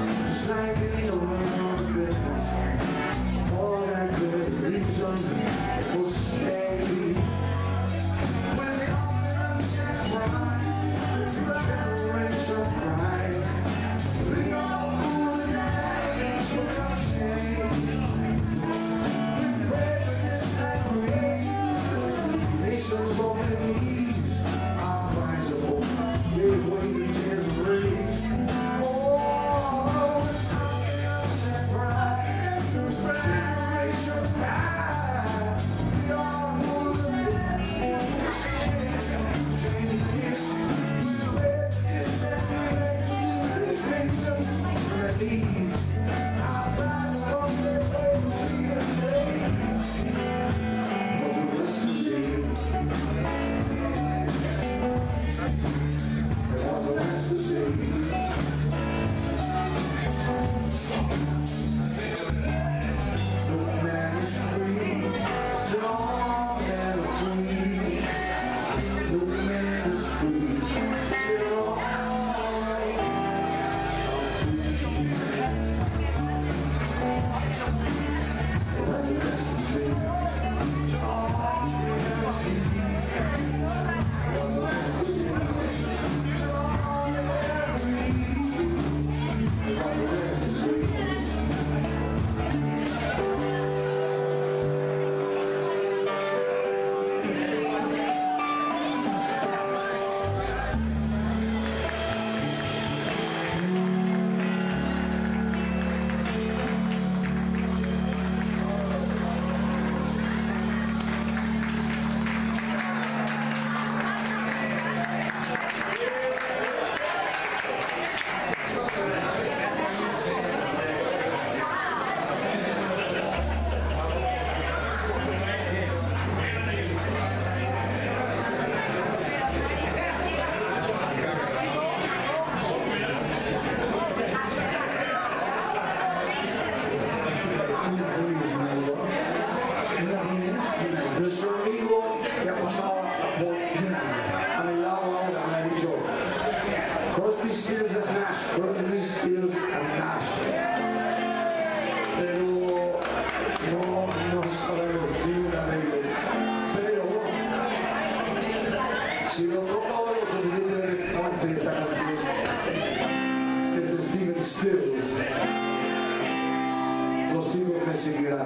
just like any other business. For that good reason, it will stay. With confidence and pride, generation pride, we all good days will change. With prejudice and greed, nations on their knees, our cries of hope gave way to tears of rage. Oh, with confidence and pride, generation pride, we all good days will change. With prejudice and greed, nations on their knees, our cries of hope gave way to tears of rage. Was a restless day. There was a restless day. No man is free till all men are free. No man is free till all men are free. There was a restless day. Till all men are free. There was a restless day. Till all men are free. There was a restless day. Nuestro amigo que ha pasado a mi lado ahora me ha dicho Crosby, Stills and Nash, Crosby, Stills and Nash, pero no sabemos ni un arreglo, pero si lo toco lo suficientemente fuerte esta canción, que es de Steven Stills, los chicos me seguirán.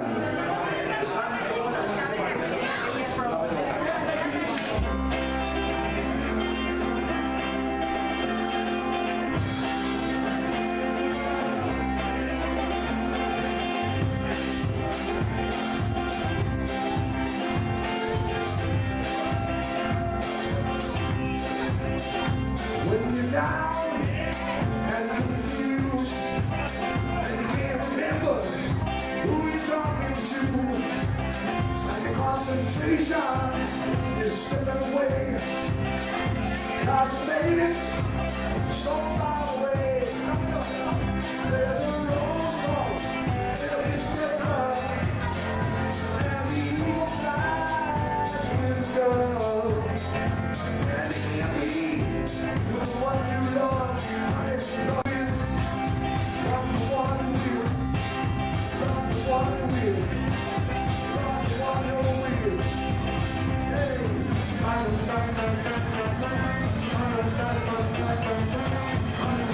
When you're down and confused and you can't remember who you're talking to, and your concentration is slipping away, 'cause you made it so far away. There's a rose song every slipper, and the eagle flies with love, and it can't be with the one you love. It's loving from the one who will, from the one who will, from the one who will. Hey, I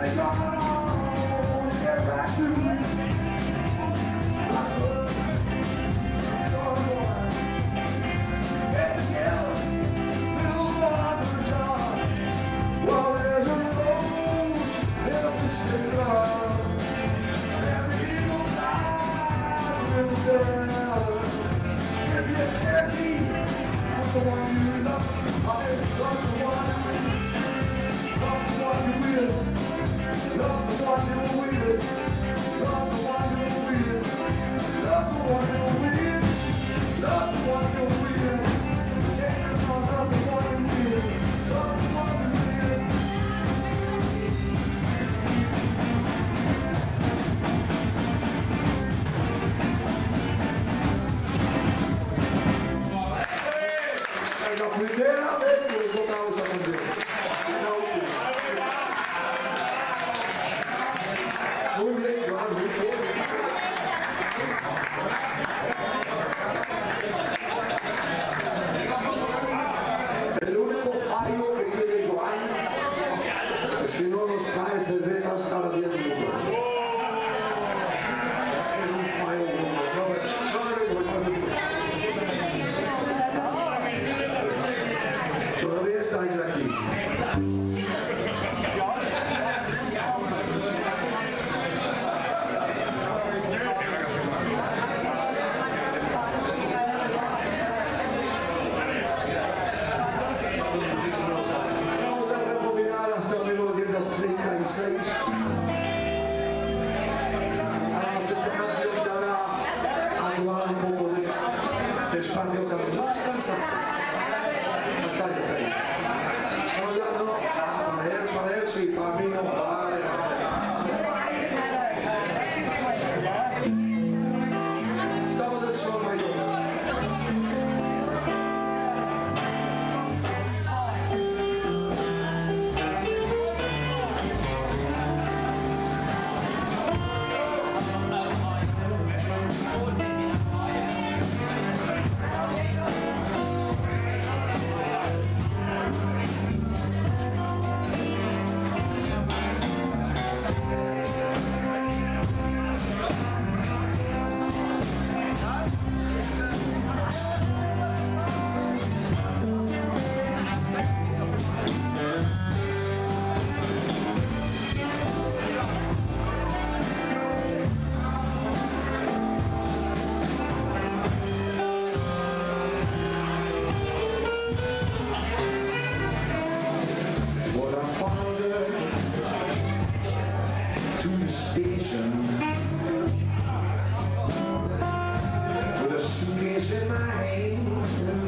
it's gone on to get back to me. Get together, build one for the job. Well, there's a rose in a fist of love. And the eagle flies with the bell. If you turkey with the one you love, love the one. Love the one you will. Love the one you will. Love the one you will. Love the one you will. Love the one you will. Yeah, love the one you will. Love the one you will. La primera vez que tocamos la canción. Muy bien, Joan, muy bien. El único fallo que tiene Joan es que no nos trae cervezas cada día del mundo. Es un fallo todavía estáis aquí. Vamos a rebobinar hasta 1936. Además, esta canción dará a Joan un poco de espacio también. ¿Dónde está el saxo? Para él sí, para mí no, vale. Estamos en sol mayor. To the station with a suitcase in my hand.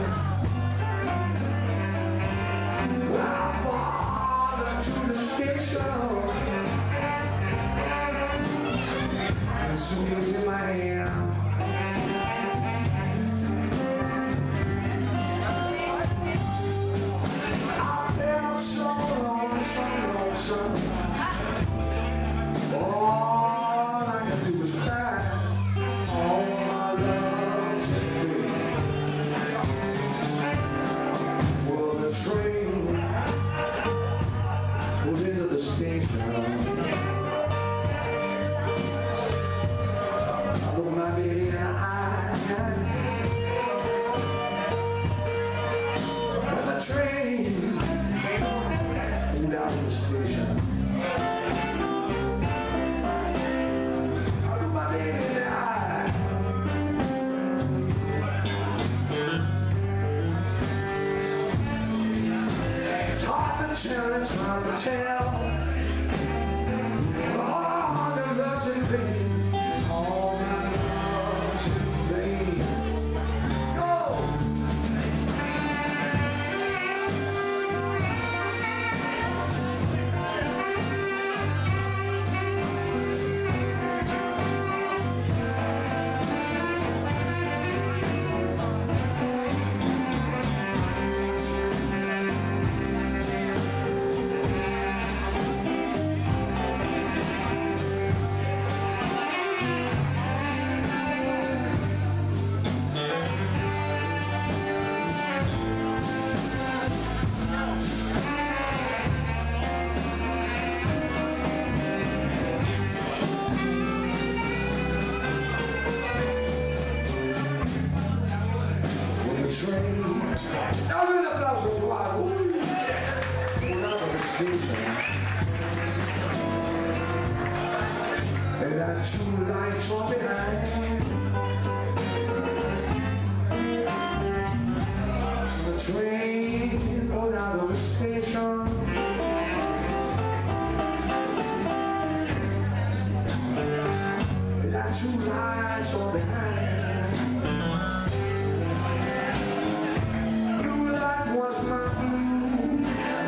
I followed to the station, a suitcase in my hand. I felt so lonesome. All I could do was cry. All my love's in me. Well, the train pulled into the station. I looked my baby in the eye. And the train pulled out of the station. It's hard to tell. All my love's in vain. All my love's in vain. Go! That two lights are behind the train pulled out of the station. That two lights are behind. Blue light was my blue,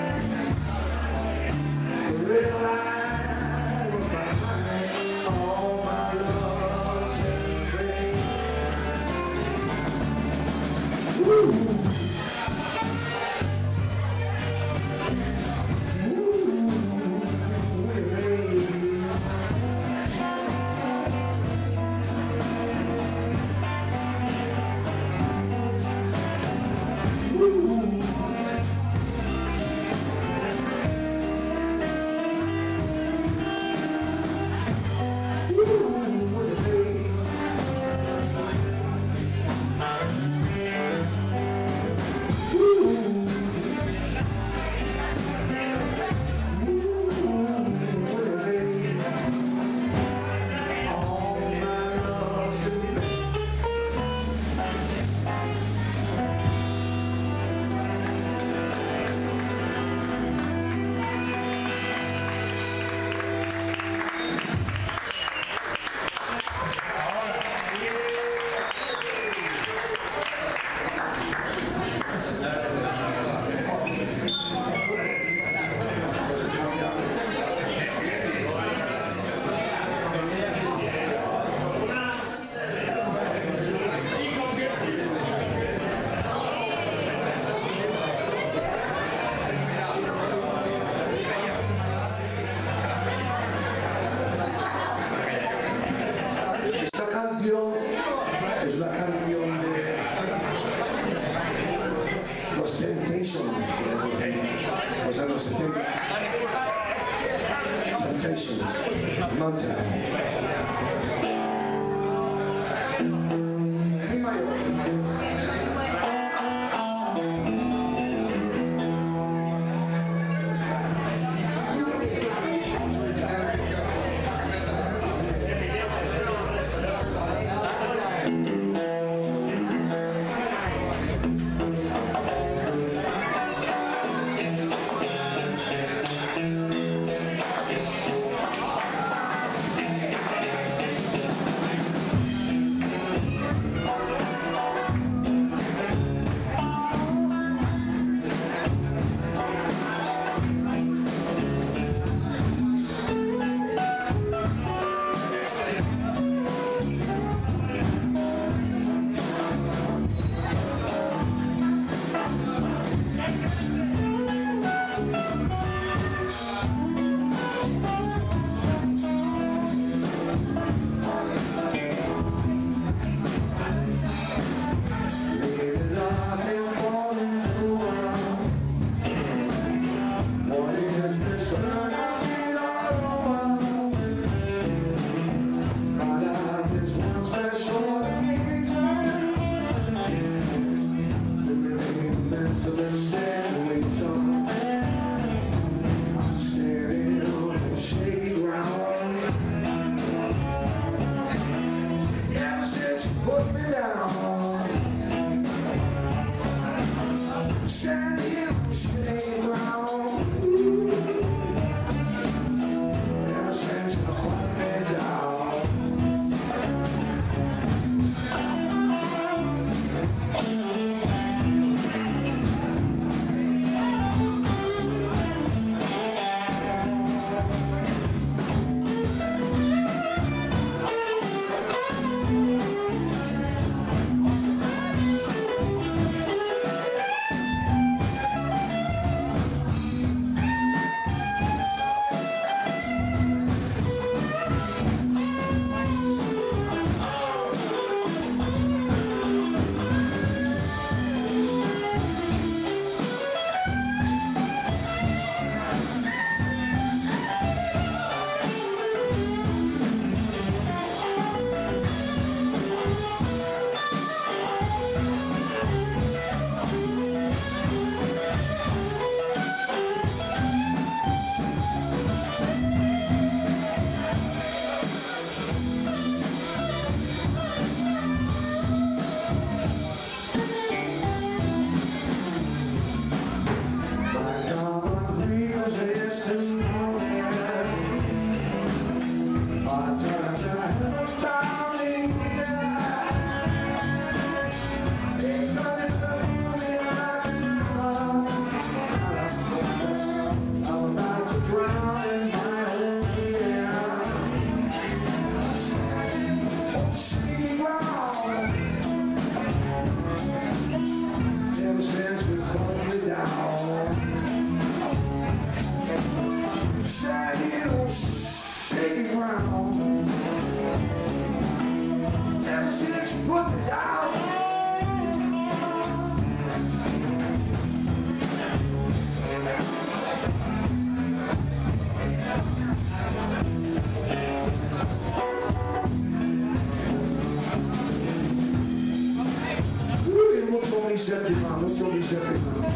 the red light was my mine. All my love's in vain. Woo! Es la canción de los Temptations, o sea, los 70. Temptations, Motown. séptima, mucho mi séptima.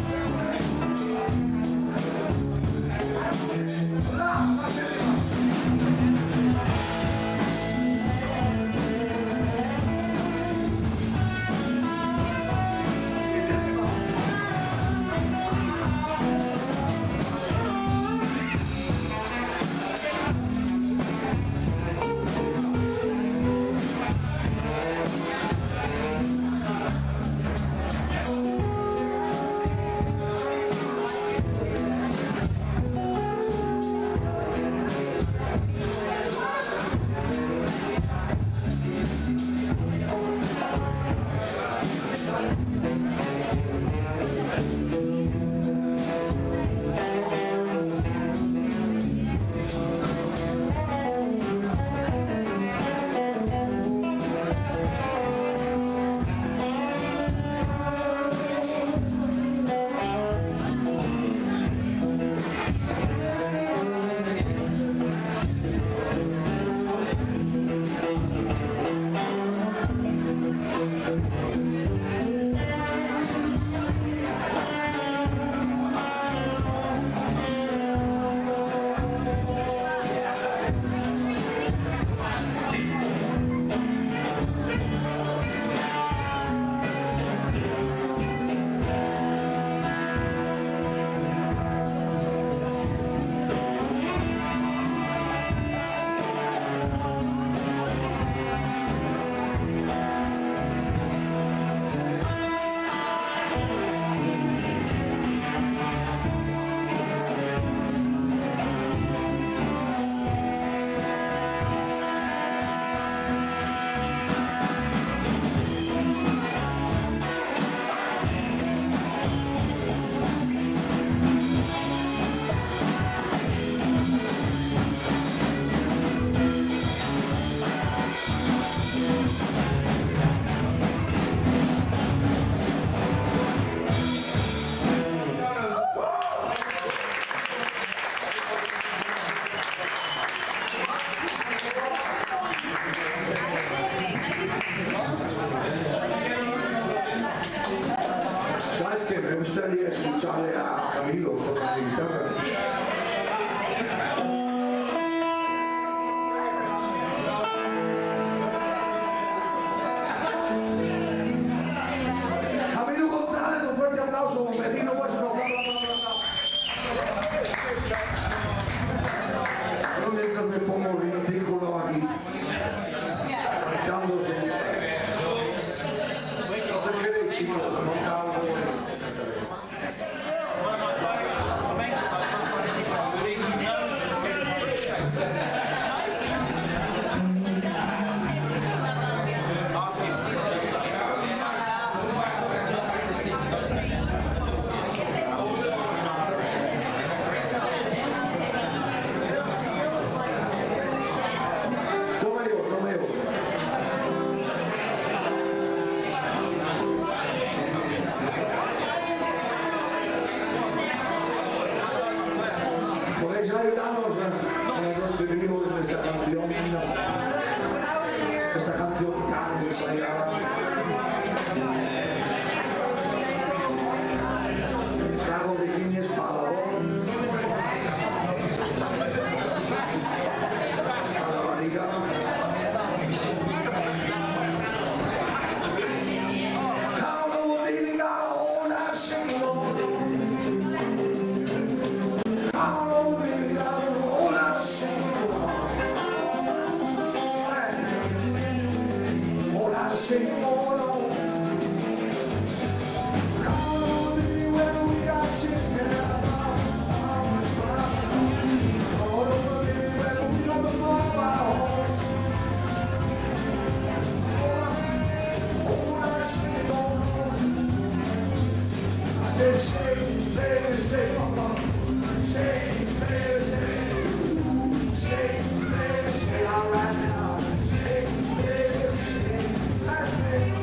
¿Sabes qué? Me gustaría escucharle a Camilo con la guitarra. Camilo González, un fuerte aplauso, un vecino vuestro. Yo mientras me pongo ridículo aquí, cantándose. ¿Qué queréis, chicos? ¿Podéis ayudarnos en los estribillos de esta canción? Esta canción tan ensayada. Trago de guiñes para la voz. Para la barriga. Stay, all right now. Stay,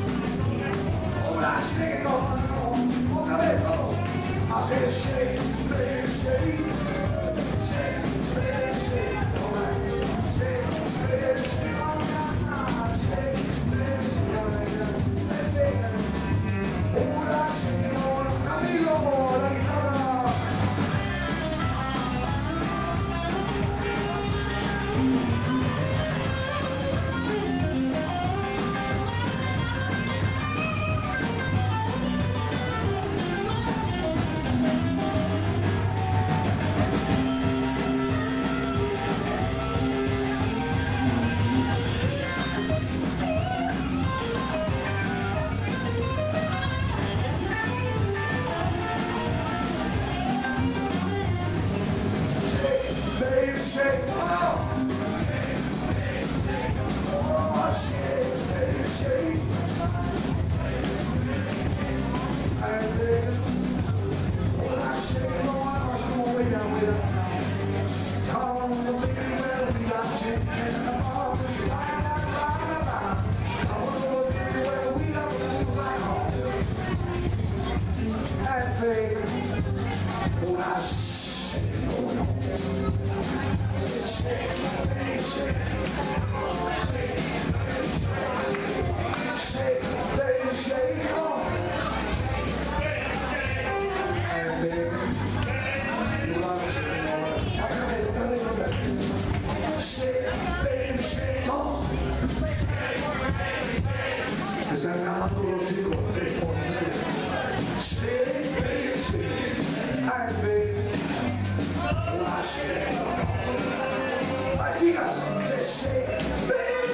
chicas, just say, baby,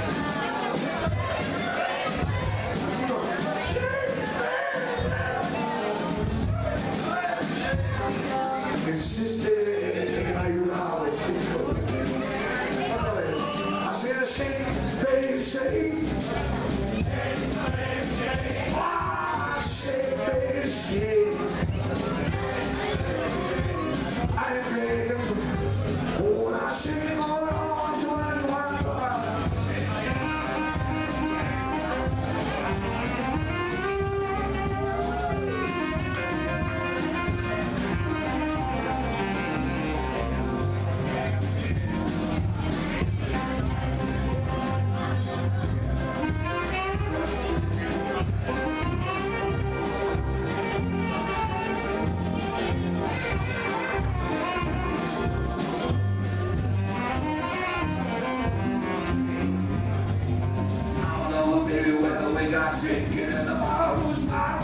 insiste en ayudar. Say, say, baby, say. Ah, say, baby, say. I think, hold on, sing on to that one. Sinking in the bottles,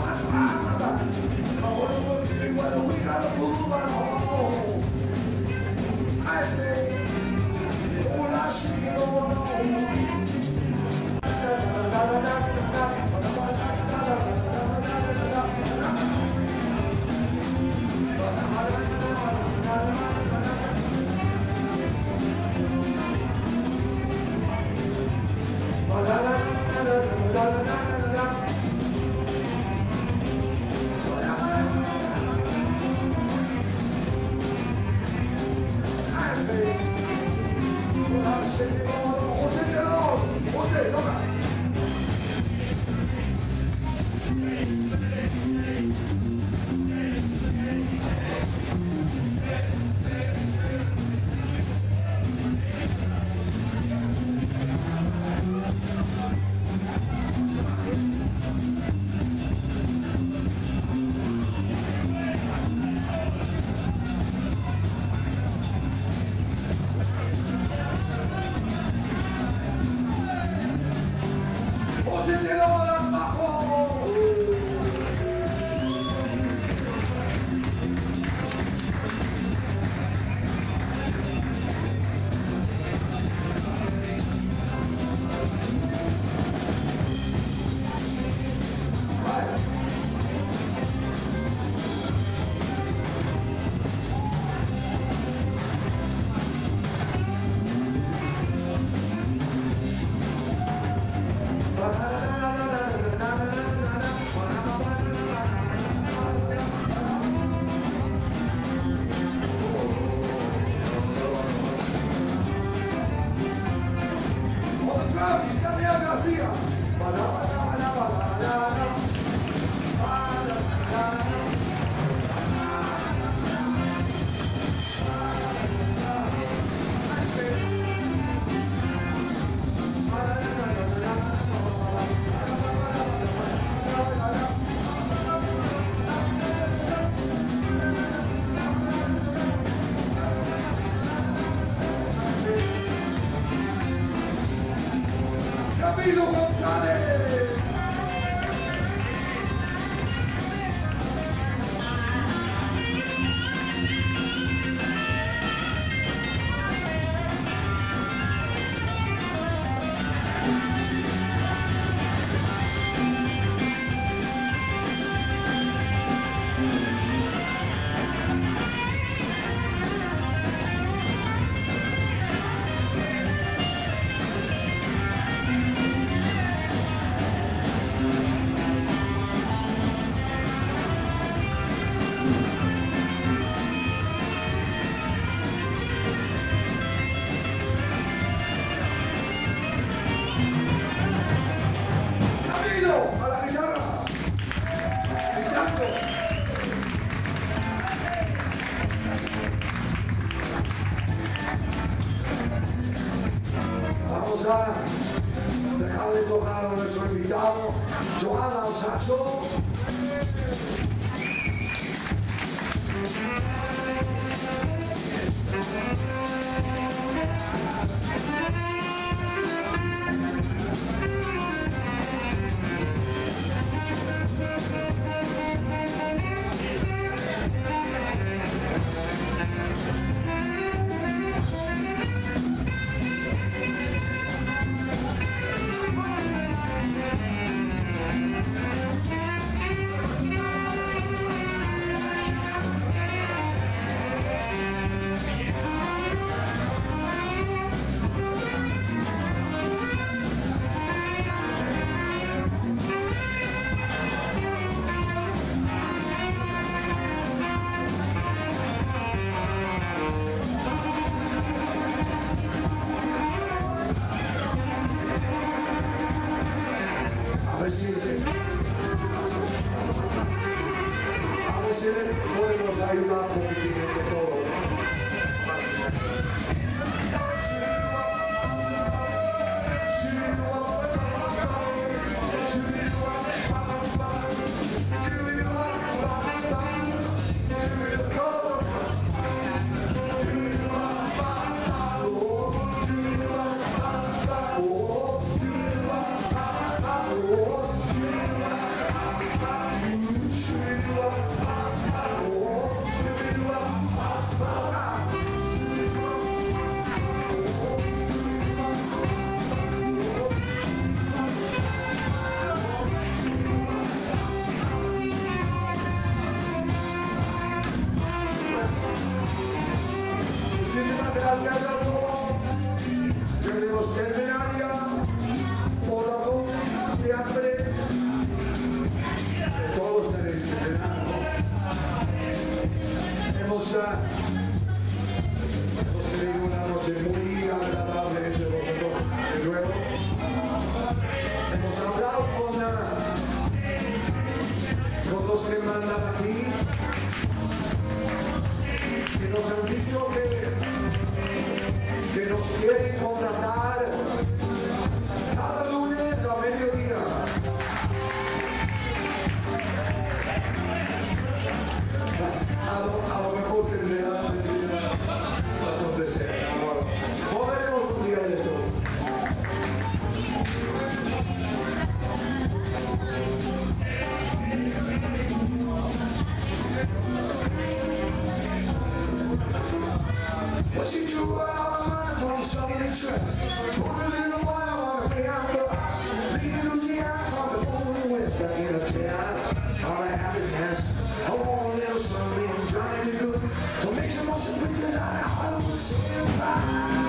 whether we gotta move on home. I think all I see going on. Dejarle tocar a nuestro invitado, Joan al saxo. ayudar un poquitín entre todos. Gracias a todos. Queremos terminar ya por razón de hambre. Todos tenéis que cenar, ¿no? Hemos tenido una noche muy agradable entre vosotros. De nuevo, hemos hablado con los que mandan aquí, que nos han dicho que nos quieren contratar cada lunes a mediodía. A lo mejor tendrá acontecer. No veremos un día de estos. Well, she drew out all the money from some of the tracks. Put it in the wire on the way out the box. Leaving Louisiana from the old west. I get a chair, all that happiness. I want a little something and trying to good. So make some motion pictures out of Hollywood. Say bye.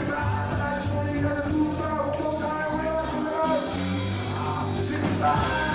Bye.